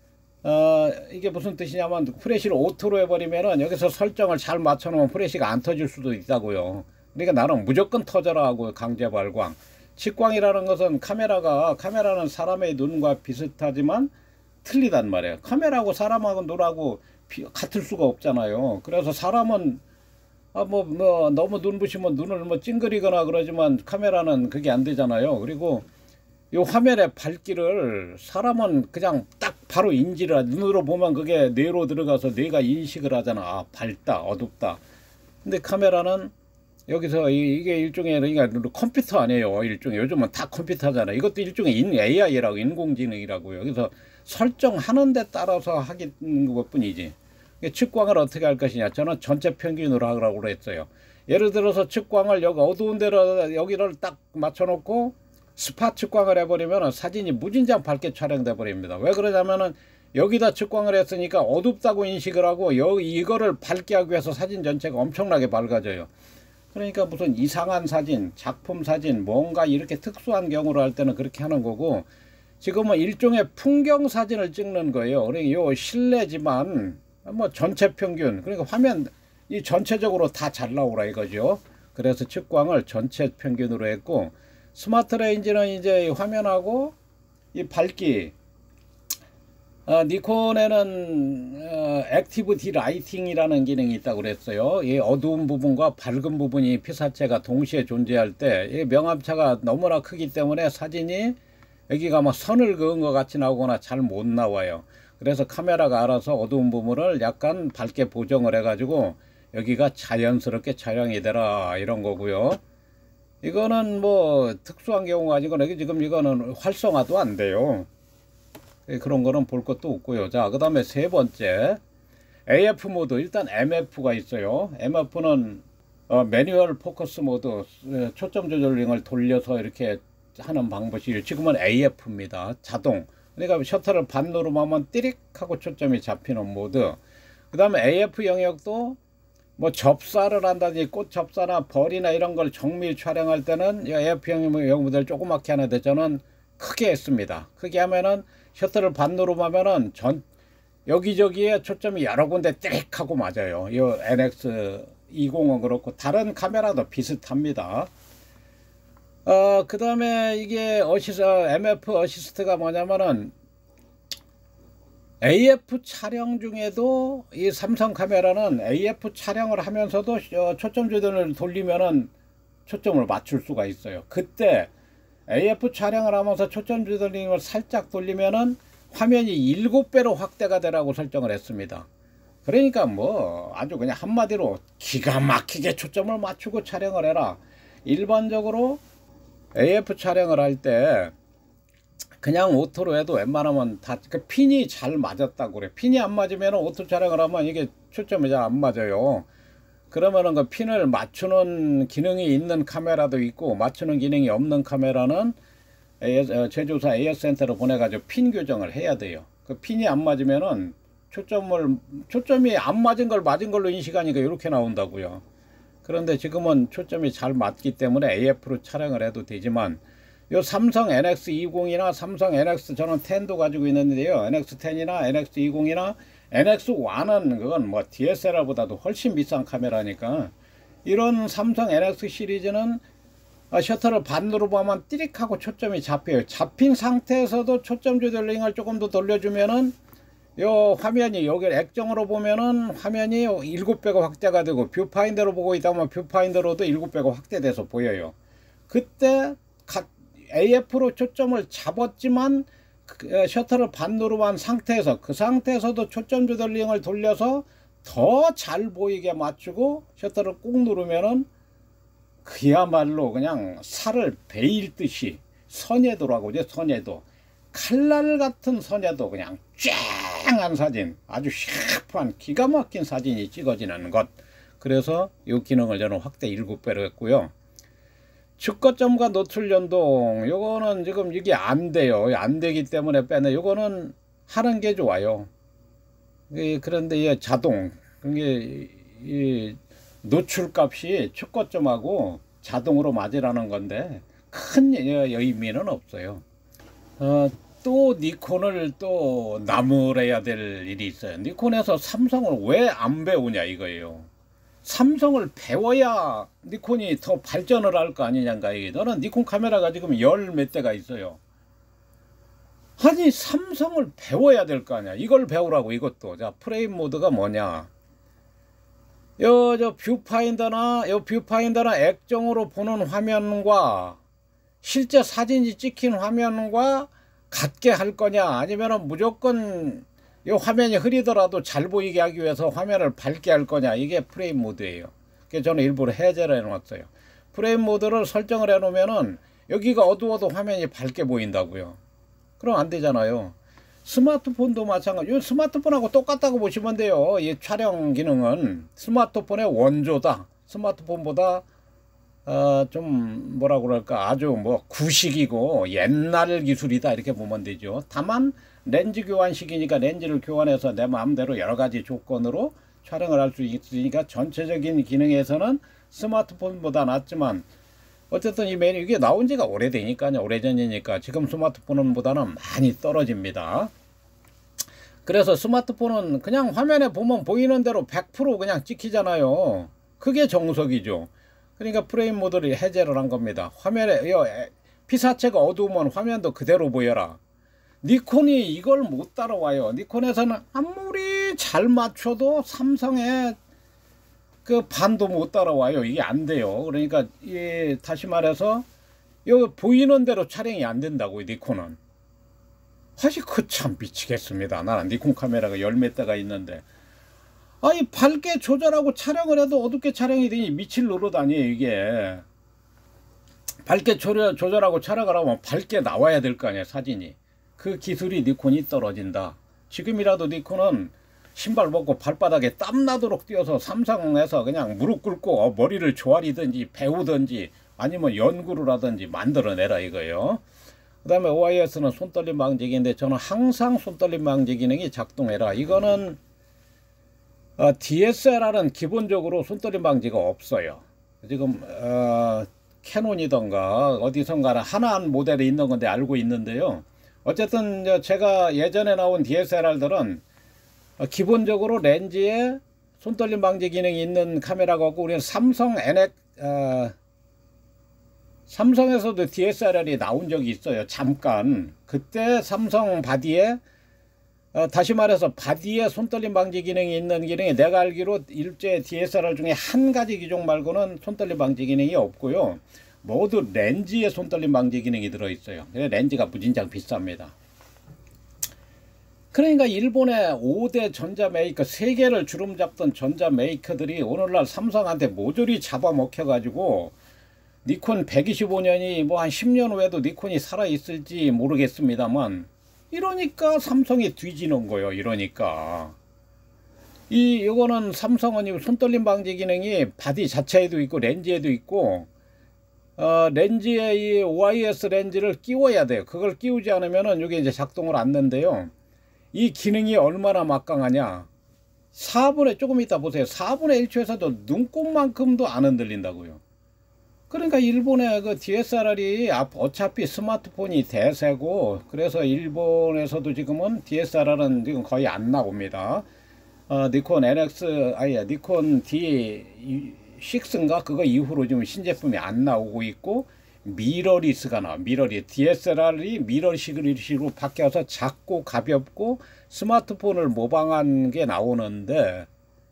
어, 이게 무슨 뜻이냐면 프레시를 오토로 해버리면은 여기서 설정을 잘 맞춰놓으면 프레시가 안 터질 수도 있다고요. 그러니까 나는 무조건 터져라 하고 강제 발광. 측광이라는 것은 카메라가 카메라는 사람의 눈과 비슷하지만 틀리단 말이에요. 카메라하고 사람하고 눈하고 비, 같을 수가 없잖아요. 그래서 사람은 아, 뭐, 뭐, 너무 눈부시면 눈을 뭐 찡그리거나 그러지만 카메라는 그게 안 되잖아요. 그리고 이 화면의 밝기를 사람은 그냥 딱 바로 인지를 하지. 눈으로 보면 그게 뇌로 들어가서 뇌가 인식을 하잖아. 아, 밝다, 어둡다. 근데 카메라는 여기서 이, 이게 일종의 그러니까 컴퓨터 아니에요. 일종의 요즘은 다 컴퓨터잖아. 이것도 일종의 인, 에이아이라고 인공지능이라고요. 그래서 설정하는 데 따라서 하는 것 뿐이지. 측광을 어떻게 할 것이냐. 저는 전체 평균으로 하라고 했어요. 예를 들어서 측광을 여기 어두운 데로 여기를 딱 맞춰놓고 스팟 측광을 해버리면 사진이 무진장 밝게 촬영돼 버립니다. 왜 그러냐면은 여기다 측광을 했으니까 어둡다고 인식을 하고 여기 이거를 밝게 하기 위해서 사진 전체가 엄청나게 밝아져요. 그러니까 무슨 이상한 사진, 작품 사진, 뭔가 이렇게 특수한 경우로 할 때는 그렇게 하는 거고 지금은 일종의 풍경 사진을 찍는 거예요. 그러니까 요 실내지만 뭐 전체 평균, 그러니까 화면 이 전체적으로 다 잘 나오라 이거죠. 그래서 측광을 전체 평균으로 했고 스마트 레인지는 이제 화면하고 이 밝기, 어, 니콘에는 어, 액티브 디라이팅이라는 기능이 있다고 그랬어요. 이 어두운 부분과 밝은 부분이 피사체가 동시에 존재할 때 이 명암차가 너무나 크기 때문에 사진이 여기가 막 선을 그은 것 같이 나오거나 잘 못 나와요. 그래서 카메라가 알아서 어두운 부분을 약간 밝게 보정을 해 가지고 여기가 자연스럽게 촬영이 되라 이런 거고요. 이거는 뭐 특수한 경우가 아니고 지금 이거는 활성화도 안 돼요. 그런 거는 볼 것도 없고요. 자, 그 다음에 세 번째, 에이에프 모드, 일단 엠에프가 있어요. 엠에프는 어, 매뉴얼 포커스 모드, 초점 조절링을 돌려서 이렇게 하는 방법이 지금은 에이에프입니다. 자동. 그러니까 셔터를 반으로 하면 띠릭 하고 초점이 잡히는 모드. 그 다음에 에이에프 영역도 뭐 접사를 한다든지 꽃 접사나 벌이나 이런 걸 정밀 촬영할 때는 에이에프 영역 모델 조그맣게 하는데 저는 크게 했습니다. 크게 하면은 셔터를 반으로 하면은 전 여기저기에 초점이 여러 군데 띠릭 하고 맞아요. 이 엔엑스 이십은 그렇고 다른 카메라도 비슷합니다. 어, 그 다음에 이게 어시스, 엠에프 어시스트가 뭐냐면은 에이에프 촬영 중에도 이 삼성 카메라는 에이에프 촬영을 하면서도 초점 조절을 돌리면은 초점을 맞출 수가 있어요. 그때 에이에프 촬영을 하면서 초점 조절링을 살짝 돌리면은 화면이 일곱 배로 확대가 되라고 설정을 했습니다. 그러니까 뭐 아주 그냥 한마디로 기가 막히게 초점을 맞추고 촬영을 해라. 일반적으로 에이에프 촬영을 할 때 그냥 오토로 해도 웬만하면 다 그 핀이 잘 맞았다고 그래. 핀이 안 맞으면 오토 촬영을 하면 이게 초점이 잘 안 맞아요. 그러면은 그 핀을 맞추는 기능이 있는 카메라도 있고 맞추는 기능이 없는 카메라는 제조사 에이에스 센터로 보내가지고 핀 교정을 해야 돼요. 그 핀이 안 맞으면은 초점을 초점이 안 맞은 걸 맞은 걸로 인식하니까 이렇게 나온다고요. 그런데 지금은 초점이 잘 맞기 때문에 에이에프로 촬영을 해도 되지만 요 삼성 엔엑스 이십이나 삼성 엔엑스 저는 텐도 가지고 있는데요. 엔엑스 텐이나 엔엑스 이십이나 엔엑스 일은 그건 뭐 디에스엘알보다도 훨씬 비싼 카메라니까 이런 삼성 엔엑스 시리즈는 셔터를 반으로 보면 띠릭하고 초점이 잡혀요. 잡힌 상태에서도 초점 조절링을 조금 더 돌려주면은 요 화면이 여기 액정으로 보면은 화면이 일곱 배가 확대가 되고 뷰파인더로 보고 있다 보면 뷰파인더로도 일곱 배가 확대돼서 보여요. 그때 에이에프로 초점을 잡았지만 셔터를 반으로 한 상태에서 그 상태에서도 초점 조절링을 돌려서 더 잘 보이게 맞추고 셔터를 꾹 누르면은 그야말로 그냥 살을 베일 듯이 선예도라고 하죠. 선예도. 칼날 같은 선예도 그냥 쨍한 사진, 아주 샤프한 기가 막힌 사진이 찍어지는 것. 그래서 이 기능을 저는 확대 일곱 배로 했고요. 측거점과 노출 연동, 요거는 지금 이게 안 돼요. 안 되기 때문에 빼내. 요거는 하는 게 좋아요. 그런데 이 자동, 그게 이 노출 값이 측거점하고 자동으로 맞으라는 건데 큰 의미는 없어요. 어, 또 니콘을 또 나무래야 될 일이 있어요. 니콘에서 삼성을 왜 안 배우냐 이거예요. 삼성을 배워야 니콘이 더 발전을 할 거 아니냐가 이게. 너는 니콘 카메라가 지금 열 몇 대가 있어요. 아니 삼성을 배워야 될 거 아니야. 이걸 배우라고 이것도. 자, 프레임 모드가 뭐냐. 요 저 뷰파인더나 요 뷰파인더나 액정으로 보는 화면과 실제 사진이 찍힌 화면과 같게 할 거냐, 아니면은 무조건 이 화면이 흐리더라도 잘 보이게 하기 위해서 화면을 밝게 할 거냐, 이게 프레임 모드예요. 그래서 저는 일부러 해제를 해놓았어요. 프레임 모드를 설정을 해놓으면은 여기가 어두워도 화면이 밝게 보인다고요. 그럼 안 되잖아요. 스마트폰도 마찬가지요. 스마트폰하고 똑같다고 보시면 돼요. 이 촬영 기능은 스마트폰의 원조다. 스마트폰보다 어, 좀 뭐라 그럴까, 아주 뭐 구식이고 옛날 기술이다 이렇게 보면 되죠. 다만 렌즈 교환식이니까 렌즈를 교환해서 내 마음대로 여러 가지 조건으로 촬영을 할 수 있으니까 전체적인 기능에서는 스마트폰보다 낫지만 어쨌든 이 메뉴 이게 나온 지가 오래되니까요. 오래전이니까 지금 스마트폰보다는 많이 떨어집니다. 그래서 스마트폰은 그냥 화면에 보면 보이는 대로 백 퍼센트 그냥 찍히잖아요. 그게 정석이죠. 그러니까 프레임 모드를 해제를 한 겁니다. 화면에 피사체가 어두우면 화면도 그대로 보여라. 니콘이 이걸 못 따라와요. 니콘에서는 아무리 잘 맞춰도 삼성의 그 반도 못 따라와요. 이게 안 돼요. 그러니까 이 다시 말해서 요 보이는 대로 촬영이 안 된다고, 니콘은. 사실 그 참 미치겠습니다. 나는 니콘 카메라가 열 몇 대가 있는데 아니 밝게 조절하고 촬영을 해도 어둡게 촬영이 되니 미칠 노릇 아니에요. 이게 밝게 조절, 조절하고 촬영을 하면 밝게 나와야 될 거 아니에요, 사진이. 그 기술이 니콘이 떨어진다. 지금이라도 니콘은 신발 벗고 발바닥에 땀 나도록 뛰어서 삼성에서 그냥 무릎 꿇고 머리를 조아리든지 배우든지 아니면 연구를 하든지 만들어내라 이거예요. 그 다음에 오아이에스는 손떨림 방지 기능인데 저는 항상 손떨림 방지 기능이 작동해라. 이거는 어, 디에스엘알은 기본적으로 손떨림 방지가 없어요. 지금 어, 캐논이던가 어디선가 하나한 모델이 있는 건데 알고 있는데요. 어쨌든 제가 예전에 나온 디에스엘알들은 어, 기본적으로 렌즈에 손떨림 방지 기능이 있는 카메라 갖고 우리는 삼성 엔엑 어, 삼성에서도 디에스엘알이 나온 적이 있어요. 잠깐. 그때 삼성 바디에 어, 다시 말해서 바디에 손떨림 방지 기능이 있는 기능이 내가 알기로 일제 디에스엘알 중에 한 가지 기종 말고는 손떨림 방지 기능이 없고요. 모두 렌즈에 손떨림 방지 기능이 들어있어요. 렌즈가 무진장 비쌉니다. 그러니까 일본의 오 대 전자 메이커, 세계를 주름 잡던 전자 메이커들이 오늘날 삼성한테 모조리 잡아먹혀 가지고 니콘 백이십오 년이 뭐 한 십 년 후에도 니콘이 살아있을지 모르겠습니다만 이러니까 삼성이 뒤지는 거예요. 이러니까 이 이거는 삼성은 손떨림 방지 기능이 바디 자체에도 있고 렌즈에도 있고 어, 렌즈에 이 오아이에스 렌즈를 끼워야 돼요. 그걸 끼우지 않으면은 이게 이제 작동을 안 는데요. 이 기능이 얼마나 막강하냐. 사분의 조금 이따 보세요. 사분의 일 초에서도 눈곱만큼도 안 흔들린다고요. 그러니까 일본의 그 디에스엘알이 어차피 스마트폰이 대세고 그래서 일본에서도 지금은 디에스엘알은 지금 거의 안 나옵니다. 어, 니콘 엔엑스 아니야 니콘 디 식스인가 그거 이후로 지금 신제품이 안 나오고 있고 미러리스가 나와. 미러리 디에스엘알이 미러리식으로 바뀌어서 작고 가볍고 스마트폰을 모방한 게 나오는데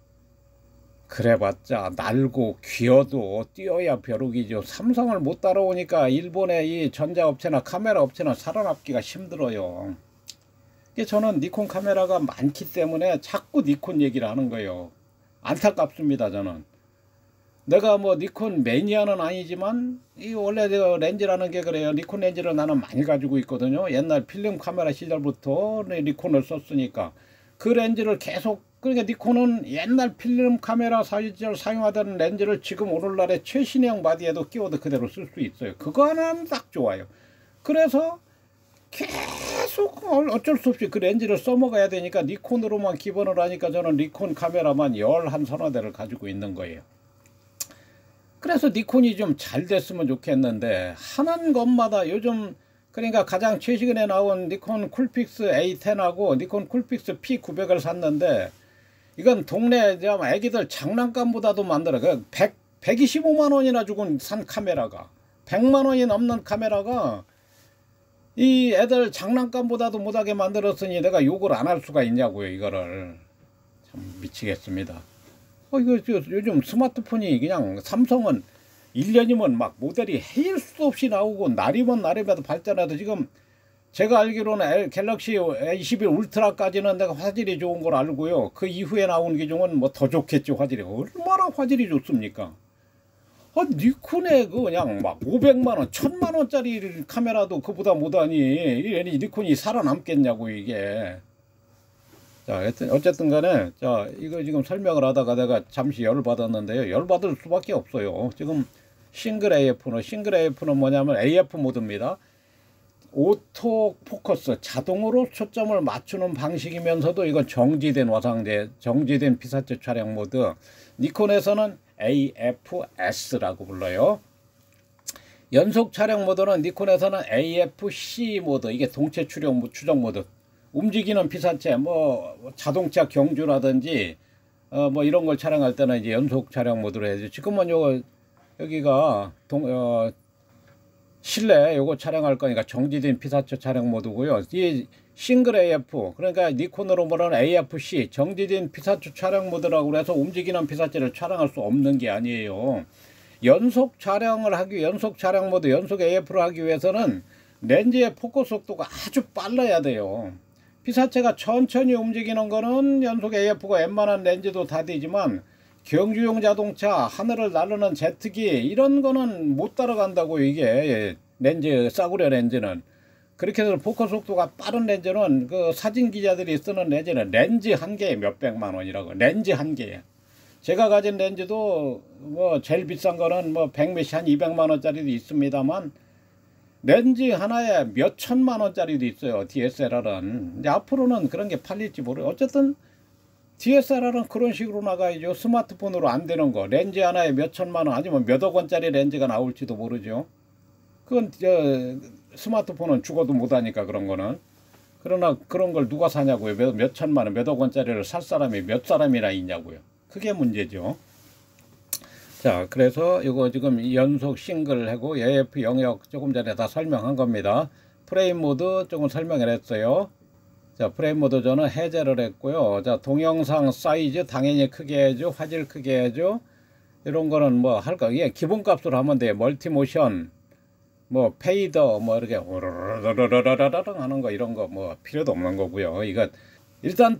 그래봤자 날고 귀어도 뛰어야 벼룩이죠. 삼성을 못 따라오니까 일본의 이 전자업체나 카메라 업체는 살아남기가 힘들어요. 저는 니콘 카메라가 많기 때문에 자꾸 니콘 얘기를 하는 거예요. 안타깝습니다. 저는 내가 뭐 니콘 매니아는 아니지만 이 원래 렌즈라는 게 그래요. 니콘 렌즈를 나는 많이 가지고 있거든요. 옛날 필름 카메라 시절부터 니콘을 썼으니까 그 렌즈를 계속, 그러니까 니콘은 옛날 필름 카메라 시절 사용하던 렌즈를 지금 오늘날의 최신형 바디에도 끼워도 그대로 쓸 수 있어요. 그거는 딱 좋아요. 그래서 계속 어쩔 수 없이 그 렌즈를 써먹어야 되니까 니콘으로만 기본을 하니까 저는 니콘 카메라만 열한 서너 대를 가지고 있는 거예요. 그래서 니콘이 좀 잘 됐으면 좋겠는데 하는 것마다 요즘 그러니까 가장 최근에 나온 니콘 쿨픽스 에이 텐하고 니콘 쿨픽스 피 구백을 샀는데 이건 동네 애기들 장난감보다도 만들어. 그 백, 백이십오만 원이나 주고 산 카메라가 백만 원이 넘는 카메라가 이 애들 장난감보다도 못하게 만들었으니 내가 욕을 안 할 수가 있냐고요. 이거를 참 미치겠습니다. 어, 이거 요즘 스마트폰이 그냥 삼성은 일 년이면 막 모델이 헤일 수도 없이 나오고 날이면 날이면 발전해도 지금 제가 알기로는 갤럭시 에이 이십일 울트라까지는 내가 화질이 좋은 걸 알고요. 그 이후에 나온 기종은 뭐 더 좋겠죠. 화질이 얼마나 화질이 좋습니까? 아, 니콘에 그 그냥 막 오백만 원, 천만 원짜리 카메라도 그보다 못하니 이 니콘이 살아남겠냐고 이게. 자, 하여튼 어쨌든 간에 자, 이거 지금 설명을 하다가 내가 잠시 열을 받았는데요. 열 받을 수밖에 없어요. 지금 싱글 에이에프는 싱글 에이에프는 뭐냐면 에이에프 모드입니다. 오토 포커스, 자동으로 초점을 맞추는 방식이면서도 이건 정지된 화상제, 정지된 피사체 촬영 모드. 니콘에서는 에이에프에스라고 불러요. 연속 촬영 모드는 니콘에서는 에이에프씨 모드, 이게 동체 추적, 추적 모드. 움직이는 피사체, 뭐 자동차 경주라든지 어, 뭐 이런 걸 촬영할 때는 이제 연속 촬영 모드로 해야죠. 지금은 요거 여기가 동, 어, 실내 요거 촬영할 거니까 정지된 피사체 촬영 모드고요. 이 싱글 에이에프, 그러니까 니콘으로 말하는 에이에프씨, 정지된 피사체 촬영 모드라고 해서 움직이는 피사체를 촬영할 수 없는 게 아니에요. 연속 촬영을 하기, 연속 촬영 모드, 연속 에이에프를 하기 위해서는 렌즈의 포커스 속도가 아주 빨라야 돼요. 피사체가 천천히 움직이는 거는 연속 에이에프가 웬만한 렌즈도 다 되지만 경주용 자동차, 하늘을 나르는 제트기 이런 거는 못 따라간다고. 이게 렌즈, 싸구려 렌즈는. 그렇게 해서 포커 속도가 빠른 렌즈는 그 사진 기자들이 쓰는 렌즈는 렌즈 한 개에 몇백만 원이라고. 렌즈 한 개에. 제가 가진 렌즈도 뭐 제일 비싼 거는 뭐 백몇이 한 이백만 원짜리도 있습니다만 렌즈 하나에 몇 천만 원짜리도 있어요. 디에스엘알은. 이제 앞으로는 그런 게 팔릴지 모르. 어쨌든 디에스엘알은 그런 식으로 나가야죠. 스마트폰으로 안 되는 거. 렌즈 하나에 몇 천만 원 아니면 몇억 원짜리 렌즈가 나올지도 모르죠. 그건 저 스마트폰은 죽어도 못하니까 그런 거는. 그러나 그런 걸 누가 사냐고요. 몇, 몇 천만 원, 몇억 원짜리를 살 사람이 몇 사람이나 있냐고요. 그게 문제죠. 자, 그래서 이거 지금 연속 싱글 하고 에이에프 영역 조금 전에 다 설명한 겁니다. 프레임 모드 조금 설명을 했어요. 자, 프레임 모드 저는 해제를 했고요. 자, 동영상 사이즈 당연히 크게 해줘. 화질 크게 해줘. 이런 거는 뭐 할까? 이게 기본값으로 하면 돼요. 멀티모션, 뭐 페이더, 뭐 이렇게 오르르르르르르 하는 거 이런 거 뭐 필요도 없는 거고요. 이거 일단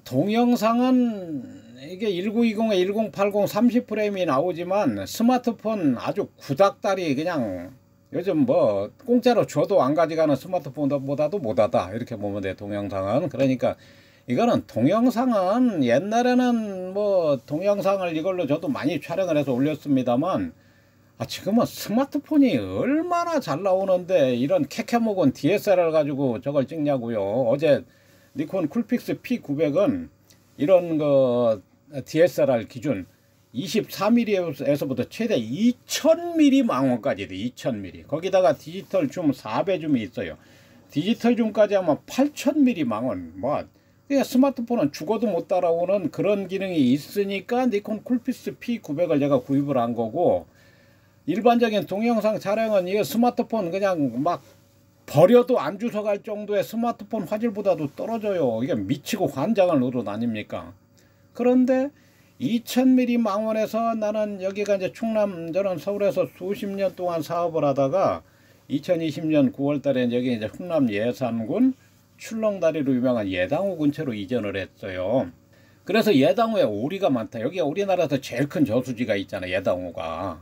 동영상은 이게 천구백이십에 천팔십 삼십 프레임이 나오지만 스마트폰 아주 구닥다리 그냥 요즘 뭐 공짜로 줘도 안 가져가는 스마트폰보다도 못하다 이렇게 보면 돼. 동영상은. 그러니까 이거는 동영상은 옛날에는 뭐 동영상을 이걸로 저도 많이 촬영을 해서 올렸습니다만 아 지금은 스마트폰이 얼마나 잘 나오는데 이런 캐캐먹은 디에스엘알 가지고 저걸 찍냐고요. 어제 니콘 쿨픽스 피 구백은 이런 거 디에스엘알 기준 이십사 밀리미터에서부터 최대 이천 밀리미터 망원까지 돼. 이천 밀리미터. 거기다가 디지털 줌 사 배 줌이 있어요. 디지털 줌까지 하면 팔천 밀리미터 망원. 뭐 스마트폰은 죽어도 못 따라오는 그런 기능이 있으니까 니콘 쿨픽스 피 구백을 제가 구입을 한 거고, 일반적인 동영상 촬영은 이 스마트폰 그냥 막 버려도 안 주워갈 정도의 스마트폰 화질보다도 떨어져요. 이게 미치고 환장을 노릇 아닙니까? 그런데 이천 밀리미터 망원에서 나는 여기가 이제 충남, 저는 서울에서 수십 년 동안 사업을 하다가 이천이십 년 구월 달에 여기 이제 충남 예산군 출렁다리로 유명한 예당호 근처로 이전을 했어요. 그래서 예당호에 오리가 많다. 여기가 우리나라에서 제일 큰 저수지가 있잖아요. 예당호가.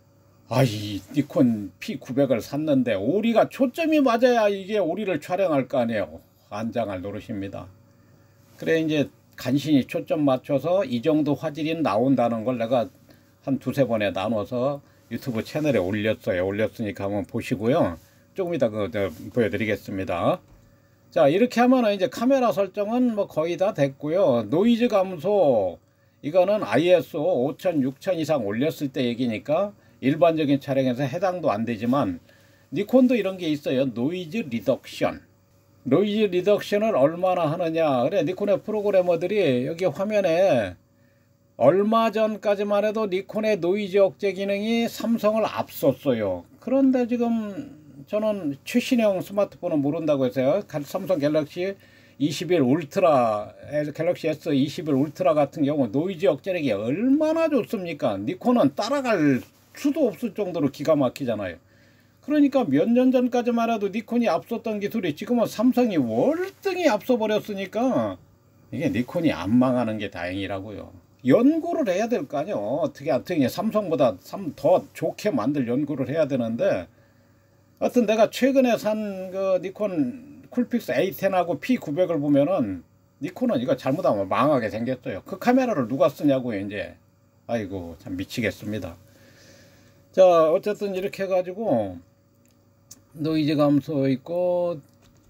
아이 니콘 피 구백을 샀는데 오리가 초점이 맞아야 이게 오리를 촬영할 거 아니에요. 안장할 노릇입니다. 그래 이제 간신히 초점 맞춰서 이 정도 화질이 나온다는 걸 내가 한 두세 번에 나눠서 유튜브 채널에 올렸어요. 올렸으니까 한번 보시고요. 조금 이따 그 보여드리겠습니다. 자, 이렇게 하면 이제 카메라 설정은 뭐 거의 다 됐고요. 노이즈 감소 이거는 아이에스오 오천, 육천 이상 올렸을 때 얘기니까 일반적인 촬영에서 해당도 안 되지만 니콘도 이런 게 있어요. 노이즈 리덕션. 노이즈 리덕션을 얼마나 하느냐. 그래 니콘의 프로그래머들이 여기 화면에 얼마 전까지만 해도 니콘의 노이즈 억제 기능이 삼성을 앞섰어요. 그런데 지금 저는 최신형 스마트폰은 모른다고 해서요. 삼성 갤럭시 이십일 울트라, 갤럭시 에스 이십일 울트라 같은 경우 노이즈 억제력이 얼마나 좋습니까? 니콘은 따라갈 수도 없을 정도로 기가 막히잖아요. 그러니까 몇 년 전까지만 해도 니콘이 앞섰던 기술이 지금은 삼성이 월등히 앞서 버렸으니까 이게 니콘이 안 망하는 게 다행이라고요. 연구를 해야 될 거 아니에요. 어떻게 어떻게 삼성보다 더 좋게 만들 연구를 해야 되는데, 하여튼 내가 최근에 산 그 니콘 쿨픽스 에이 텐하고 피 구백을 보면은 니콘은 이거 잘못하면 망하게 생겼어요. 그 카메라를 누가 쓰냐고요 이제. 아이고 참 미치겠습니다. 자, 어쨌든 이렇게 해가지고 노이즈 감소 있고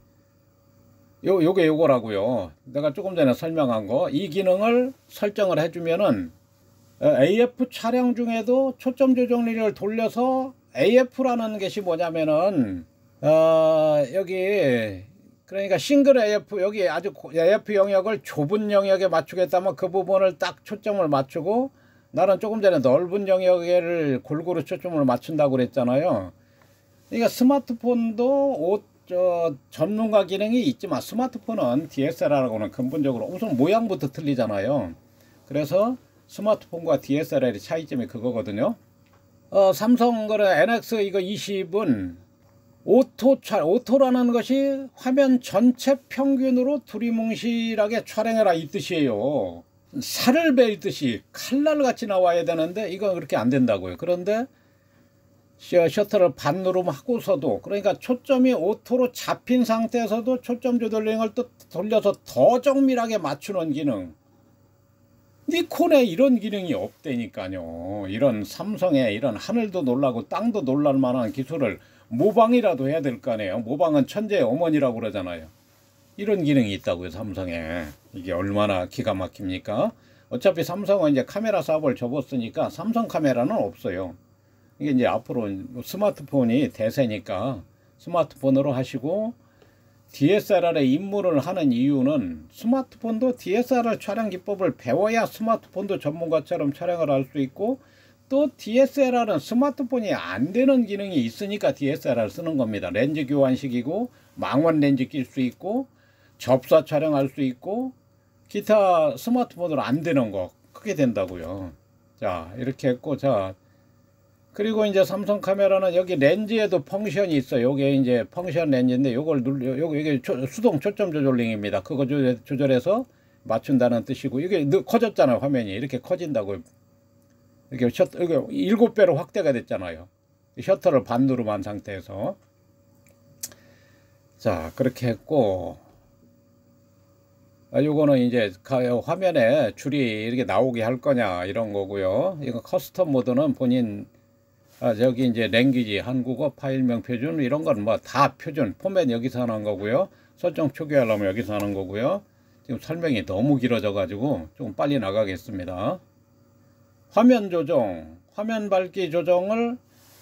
요, 요게 요거라고요. 내가 조금 전에 설명한 거. 이 기능을 설정을 해주면은 에이에프 촬영 중에도 초점 조정리를 돌려서 에이에프라는 것이 뭐냐면은 어, 여기 그러니까 싱글 에이에프, 여기 아주 에이에프 영역을 좁은 영역에 맞추겠다면 그 부분을 딱 초점을 맞추고, 나는 조금 전에 넓은 영역을 골고루 초점을 맞춘다고 그랬잖아요. 그러니까 스마트폰도 옷, 저, 전문가 기능이 있지만 스마트폰은 디에스엘알하고는 근본적으로 우선 모양부터 틀리잖아요. 그래서 스마트폰과 디에스엘알의 차이점이 그거거든요. 어, 삼성 그 엔엑스 이거 이십은 오토 촬, 오토라는 것이 화면 전체 평균으로 두리뭉실하게 촬영해라 이 뜻이에요. 살을 베일 듯이 칼날같이 나와야 되는데 이건 그렇게 안 된다고요. 그런데 셔터를 반 누름하고서도, 그러니까 초점이 오토로 잡힌 상태에서도 초점 조절링을 또 돌려서 더 정밀하게 맞추는 기능. 니콘에 이런 기능이 없다니까요. 이런 삼성에 이런 하늘도 놀라고 땅도 놀랄 만한 기술을 모방이라도 해야 될 거 아니에요. 모방은 천재의 어머니라고 그러잖아요. 이런 기능이 있다고요, 삼성에. 이게 얼마나 기가 막힙니까? 어차피 삼성은 이제 카메라 사업을 접었으니까 삼성 카메라는 없어요. 이게 이제 앞으로 스마트폰이 대세니까 스마트폰으로 하시고, 디에스엘알에 입문을 하는 이유는 스마트폰도 디에스엘알 촬영 기법을 배워야 스마트폰도 전문가처럼 촬영을 할 수 있고, 또 디에스엘알은 스마트폰이 안 되는 기능이 있으니까 디에스엘알 쓰는 겁니다. 렌즈 교환식이고, 망원 렌즈 낄 수 있고, 접사 촬영할 수 있고, 기타 스마트폰으로 안 되는 거 크게 된다고요. 자, 이렇게 했고, 자, 그리고 이제 삼성 카메라는 여기 렌즈에도 펑션이 있어요. 요게 이제 펑션 렌즈인데, 요걸 눌러, 요거 이게 수동 초점 조절링입니다. 그거 조절해서 맞춘다는 뜻이고, 이게 커졌잖아요. 화면이 이렇게 커진다고요. 이렇게 셔터, 이게 일곱 배로 확대가 됐잖아요. 셔터를 반 누름한 상태에서. 자, 그렇게 했고, 아, 요거는 이제 화면에 줄이 이렇게 나오게 할 거냐 이런 거고요. 이거 커스텀 모드는 본인, 아, 저기 이제 랭귀지, 한국어, 파일명 표준, 이런 건 뭐 다 표준, 포맷 여기서 하는 거고요. 설정 초기화하려면 여기서 하는 거고요. 지금 설명이 너무 길어져 가지고 조금 빨리 나가겠습니다. 화면 조정, 화면 밝기 조정을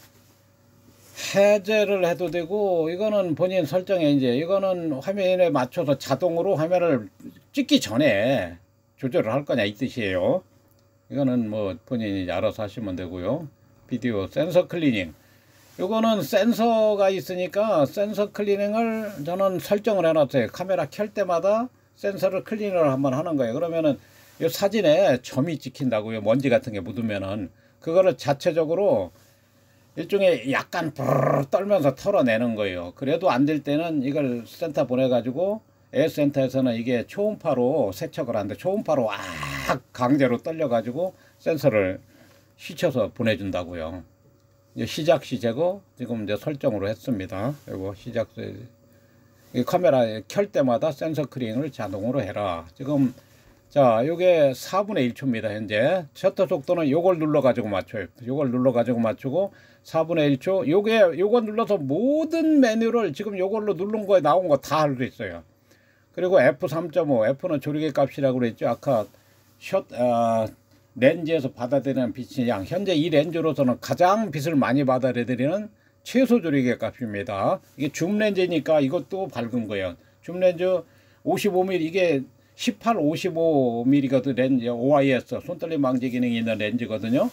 해제를 해도 되고, 이거는 본인 설정에 이제, 이거는 화면에 맞춰서 자동으로 화면을 찍기 전에 조절을 할 거냐 이 뜻이에요. 이거는 뭐 본인이 알아서 하시면 되고요. 비디오 센서 클리닝, 요거는 센서가 있으니까 센서 클리닝을 저는 설정을 해놨어요. 카메라 켤 때마다 센서를 클리닝을 한번 하는 거예요. 그러면은 이 사진에 점이 찍힌다고요. 먼지 같은 게 묻으면은 그거를 자체적으로 일종의 약간 부르르 떨면서 털어내는 거예요. 그래도 안 될 때는 이걸 센터 보내가지고, 에어센터에서는 이게 초음파로 세척을 하는데, 초음파로 와 강제로 떨려가지고 센서를 휘쳐서 보내준다고요. 이제 시작 시 제거 지금 이제 설정으로 했습니다. 이거 시작 이 카메라 켤 때마다 센서 클리닝을 자동으로 해라. 지금 자, 요게 사분의 일 초입니다. 현재 셔터 속도는 요걸 눌러 가지고 맞춰요. 요걸 눌러 가지고 맞추고 사분의 일 초. 요게 요거 눌러서 모든 메뉴를 지금 요걸로 누른 거에 나온 거 다 할 수 있어요. 그리고 에프 삼 점 오, F는 조리개 값이라고 그랬죠. 아까 셔 아, 렌즈에서 받아들이는 빛의 양, 현재 이 렌즈로서는 가장 빛을 많이 받아들이는 최소 조리개 값입니다. 이게 줌 렌즈니까 이것도 밝은 거예요. 줌 렌즈 오십오 밀리미터, 이게 십팔, 오십오 밀리미터거든. 렌즈 오아이에스, 손떨림 방지 기능이 있는 렌즈거든요.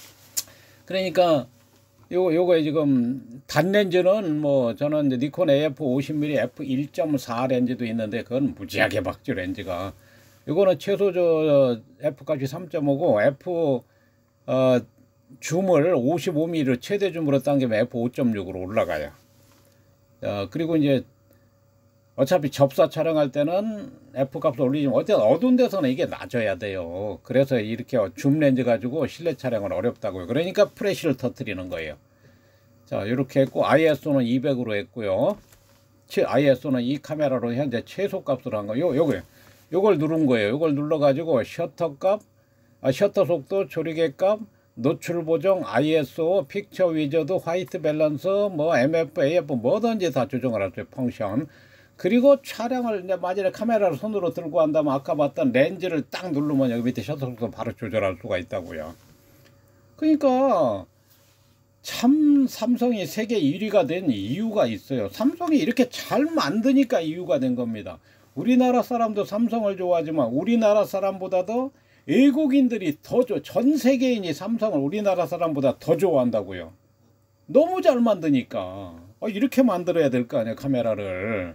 그러니까 요거 요거 지금 단 렌즈는 뭐 저는 니콘 에이에프 오십 밀리미터 에프 일 점 사 렌즈도 있는데, 그건 무지하게 박죠 렌즈가. 이거는 최소 저 F 값이 삼 점 오고, F 어, 줌을 오십오 밀리미터로 최대 줌으로 당기면 에프 오 점 육으로 올라가요. 어, 그리고 이제 어차피 접사 촬영할 때는 F 값을 올리지만 어쨌든 어두운 데서는 이게 낮아야 돼요. 그래서 이렇게 줌 렌즈 가지고 실내 촬영은 어렵다고요. 그러니까 프레쉬를 터뜨리는 거예요. 자, 이렇게 했고, 아이에스오는 이백으로 했고요. 아이에스오는 이 카메라로 현재 최소 값으로 한 거예요. 요거 요걸 누른 거예요. 요걸 눌러 가지고 셔터 값, 아, 셔터 속도, 조리개 값, 노출 보정, 아이에스오, 픽처 위저드, 화이트 밸런스, 뭐 엠에프, 에이에프 뭐든지 다 조정을 할 수 있어요. 펑션. 그리고 촬영을 이제 만약에 카메라를 손으로 들고 한다면 아까 봤던 렌즈를 딱 누르면 여기 밑에 셔터 속도 바로 조절할 수가 있다고요. 그러니까 참 삼성이 세계 일 위가 된 이유가 있어요. 삼성이 이렇게 잘 만드니까 이유가 된 겁니다. 우리나라 사람도 삼성을 좋아하지만 우리나라 사람보다도 외국인들이 더 좋아, 전 세계인이 삼성을 우리나라 사람보다 더 좋아한다고요. 너무 잘 만드니까. 어, 이렇게 만들어야 될 거 아니에요, 카메라를.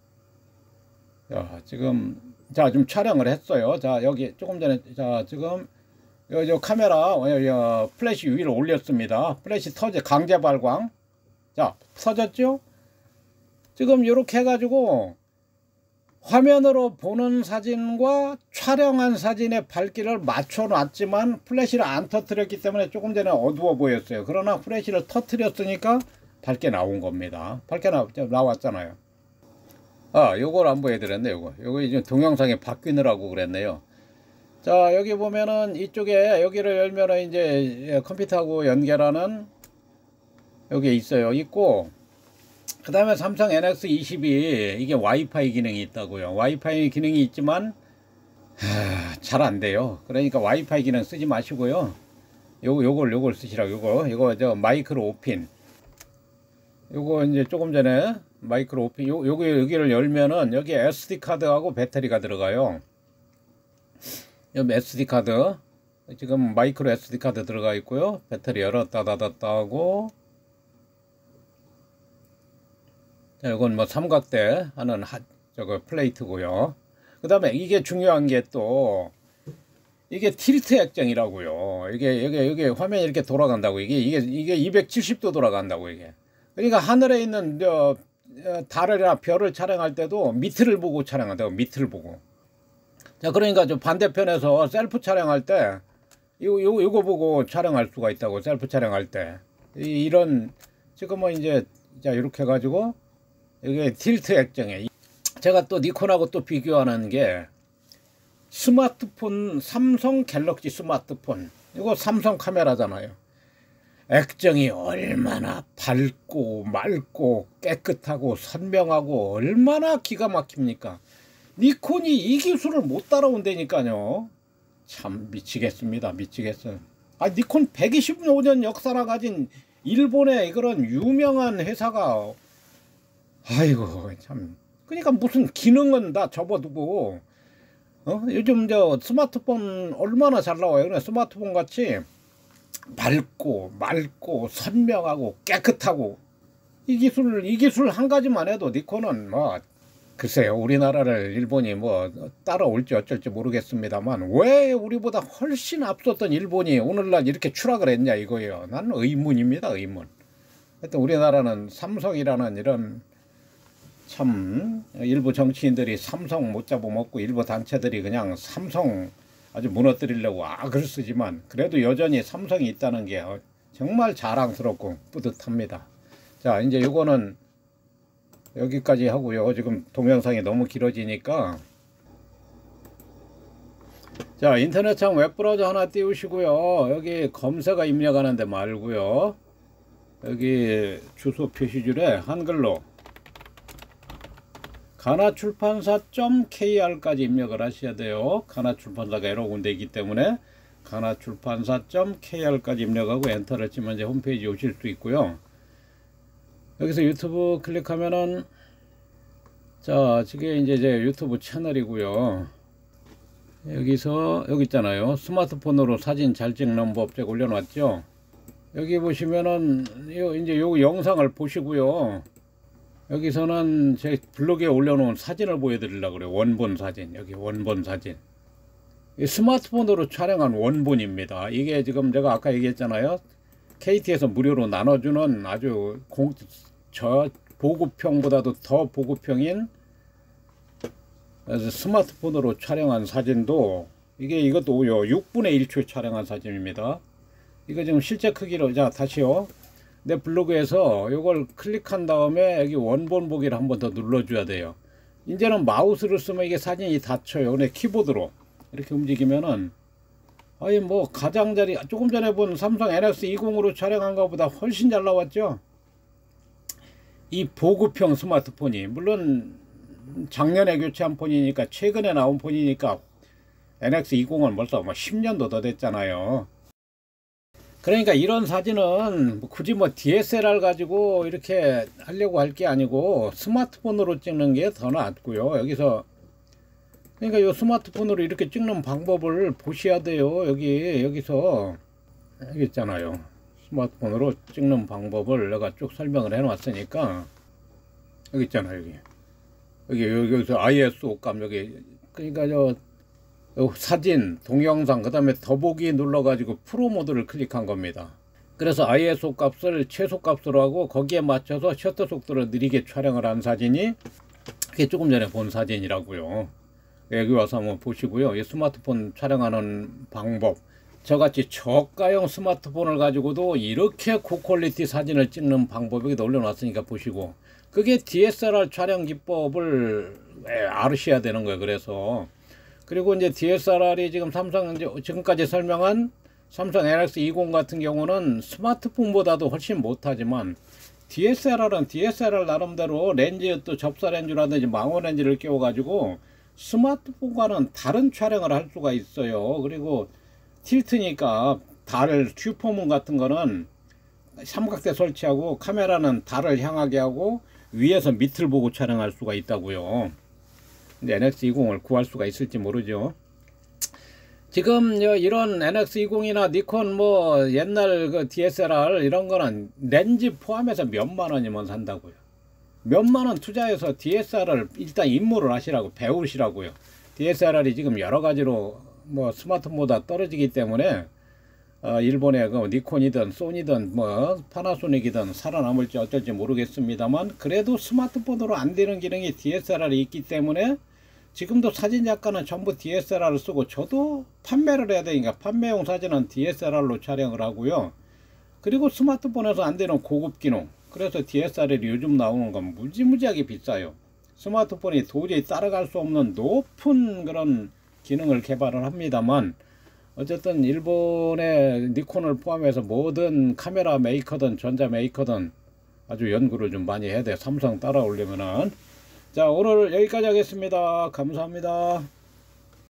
자, 지금 자, 좀 촬영을 했어요. 자, 여기 조금 전에 자, 지금 요, 요 카메라 요, 요 플래시 위로 올렸습니다. 플래시 터져, 강제 발광. 자, 터졌죠? 지금 요렇게 해가지고 화면으로 보는 사진과 촬영한 사진의 밝기를 맞춰 놨지만 플래시를 안 터뜨렸기 때문에 조금 전에 어두워 보였어요. 그러나 플래시를 터뜨렸으니까 밝게 나온 겁니다. 밝게 나, 나왔잖아요. 아, 요걸 안 보여드렸네. 요거 요거 이제 동영상에 바뀌느라고 그랬네요. 자, 여기 보면은 이쪽에 여기를 열면은 이제 컴퓨터하고 연결하는 여기 있어요. 있고, 그 다음에 삼성 엔엑스 이십이 이게 와이파이 기능이 있다고요. 와이파이 기능이 있지만 잘 안 돼요. 그러니까 와이파이 기능 쓰지 마시고요. 요 요걸 요걸 쓰시라고. 요거 요거 저 마이크로 오핀. 요거 이제 조금 전에 마이크로 오핀 요 요거 여기를 열면은 여기 에스디 카드하고 배터리가 들어가요. 여기 에스디 카드 지금 마이크로 에스디 카드 들어가 있고요. 배터리 열었다 닫았다 하고, 자, 이건 뭐 삼각대 하는 하, 저거 플레이트고요. 그 다음에 이게 중요한 게 또 이게 틸트 액정이라고요. 이게 여기 여기 화면이 이렇게 돌아간다고. 이게 이게 이게 이백칠십 도 돌아간다고 이게. 그러니까 하늘에 있는 저 달이나 별을 촬영할 때도 밑을 보고 촬영한다고. 밑을 보고. 자, 그러니까 저 반대편에서 셀프 촬영할 때 이거 이거 이거 보고 촬영할 수가 있다고. 셀프 촬영할 때 이, 이런 지금은 이제 자 이렇게 해가지고 이게 틸트 액정에 제가 또 니콘하고 또 비교하는 게 스마트폰 삼성 갤럭시 스마트폰 이거 삼성 카메라잖아요. 액정이 얼마나 밝고 맑고 깨끗하고 선명하고 얼마나 기가 막힙니까? 니콘이 이 기술을 못 따라온다니까요. 참 미치겠습니다. 미치겠어요. 아, 니콘 백이십오 년 역사를 가진 일본의 그런 유명한 회사가, 아이고 참, 그러니까 무슨 기능은 다 접어두고 어? 요즘 저 스마트폰 얼마나 잘 나와요. 그래, 스마트폰 같이 밝고 맑고 선명하고 깨끗하고 이 기술 이 기술 한 가지만 해도 니콘은 뭐 글쎄요, 우리나라를 일본이 뭐 따라올지 어쩔지 모르겠습니다만 왜 우리보다 훨씬 앞섰던 일본이 오늘날 이렇게 추락을 했냐 이거예요. 나는 의문입니다. 의문. 하여튼 우리나라는 삼성이라는 이런 참 일부 정치인들이 삼성 못 잡아먹고 일부 단체들이 그냥 삼성 아주 무너뜨리려고 악을 쓰지만 그래도 여전히 삼성이 있다는 게 정말 자랑스럽고 뿌듯합니다. 자, 이제 요거는 여기까지 하고요. 지금 동영상이 너무 길어지니까, 자, 인터넷창 웹브라우저 하나 띄우시고요. 여기 검색어 입력하는데 말고요. 여기 주소 표시줄에 한글로 가나출판사 닷 케이알까지 입력을 하셔야 돼요. 가나출판사가 여러 군데 있기 때문에 가나출판사 닷 케이알까지 입력하고 엔터를 치면 이제 홈페이지 오실 수 있고요. 여기서 유튜브 클릭하면은, 자, 저게 이제 제 유튜브 채널이고요. 여기서 여기 있잖아요. 스마트폰으로 사진 잘 찍는 법 제가 올려놨죠. 여기 보시면은 요 이제 요 영상을 보시고요. 여기서는 제 블로그에 올려놓은 사진을 보여드리려고 그래요. 원본 사진. 여기 원본 사진. 스마트폰으로 촬영한 원본입니다. 이게 지금 제가 아까 얘기했잖아요. 케이티에서 무료로 나눠주는 아주 공, 저 보급형보다도 더 보급형인 스마트폰으로 촬영한 사진도 이게 이것도 육분의 일 초 촬영한 사진입니다. 이거 지금 실제 크기로, 자 다시요. 내 블로그에서 이걸 클릭한 다음에 여기 원본 보기를 한번 더 눌러줘야 돼요. 이제는 마우스를 쓰면 이게 사진이 닫혀요. 근데 키보드로 이렇게 움직이면은 아니 뭐 가장자리 조금 전에 본 삼성 엔엑스 이십으로 촬영한 것보다 훨씬 잘 나왔죠. 이 보급형 스마트폰이 물론 작년에 교체한 폰이니까 최근에 나온 폰이니까 엔엑스 이십은 벌써 뭐 십 년도 더 됐잖아요. 그러니까 이런 사진은 굳이 뭐 디에스엘알 가지고 이렇게 하려고 할 게 아니고 스마트폰으로 찍는 게 더 낫고요. 여기서 그러니까 이 스마트폰으로 이렇게 찍는 방법을 보셔야 돼요. 여기 여기서 여기 있잖아요. 스마트폰으로 찍는 방법을 내가 쭉 설명을 해 놨으니까 여기 있잖아요. 여기 여기 여기서 아이에스오 값 여기 그러니까 저 사진, 동영상, 그 다음에 더보기 눌러가지고 프로 모드를 클릭한 겁니다. 그래서 아이에스오 값을 최소 값으로 하고 거기에 맞춰서 셔터 속도를 느리게 촬영을 한 사진이 그게 조금 전에 본 사진이라고요. 여기 와서 한번 보시고요. 이 스마트폰 촬영하는 방법, 저같이 저가형 스마트폰을 가지고도 이렇게 고퀄리티 사진을 찍는 방법이 올려놨으니까 보시고, 그게 디에스엘알 촬영 기법을 알으셔야 되는 거예요. 그래서 그리고 이제 디에스엘알이 지금 삼성 이제 지금까지 설명한 삼성 엔엑스 이십 같은 경우는 스마트폰보다도 훨씬 못하지만, 디에스엘알은 디에스엘알 나름대로 렌즈, 또 접사 렌즈라든지 망원 렌즈를 끼워 가지고 스마트폰과는 다른 촬영을 할 수가 있어요. 그리고 틸트니까 달 슈퍼문 같은 거는 삼각대 설치하고, 카메라는 달을 향하게 하고 위에서 밑을 보고 촬영할 수가 있다고요. 근데 엔엑스 이십을 구할 수가 있을지 모르죠. 지금 이런 엔엑스 이십이나 니콘 뭐 옛날 그 디에스엘알 이런 거는 렌즈 포함해서 몇만 원이면 산다고요. 몇만 원 투자해서 디에스엘알을 일단 입문을 하시라고, 배우시라고요. 디에스엘알이 지금 여러 가지로 뭐 스마트폰보다 떨어지기 때문에 어 일본의 그 니콘이든 소니든 뭐 파나소닉이든 살아남을지 어쩔지 모르겠습니다만, 그래도 스마트폰으로 안 되는 기능이 디에스엘알이 있기 때문에 지금도 사진작가는 전부 디에스엘알을 쓰고, 저도 판매를 해야 되니까 판매용 사진은 디에스엘알로 촬영을 하고요. 그리고 스마트폰에서 안 되는 고급 기능, 그래서 디에스엘알이 요즘 나오는 건 무지무지하게 비싸요. 스마트폰이 도저히 따라갈 수 없는 높은 그런 기능을 개발을 합니다만, 어쨌든 일본의 니콘을 포함해서 모든 카메라 메이커든 전자 메이커든 아주 연구를 좀 많이 해야 돼. 삼성 따라오려면은. 자, 오늘 여기까지 하겠습니다. 감사합니다.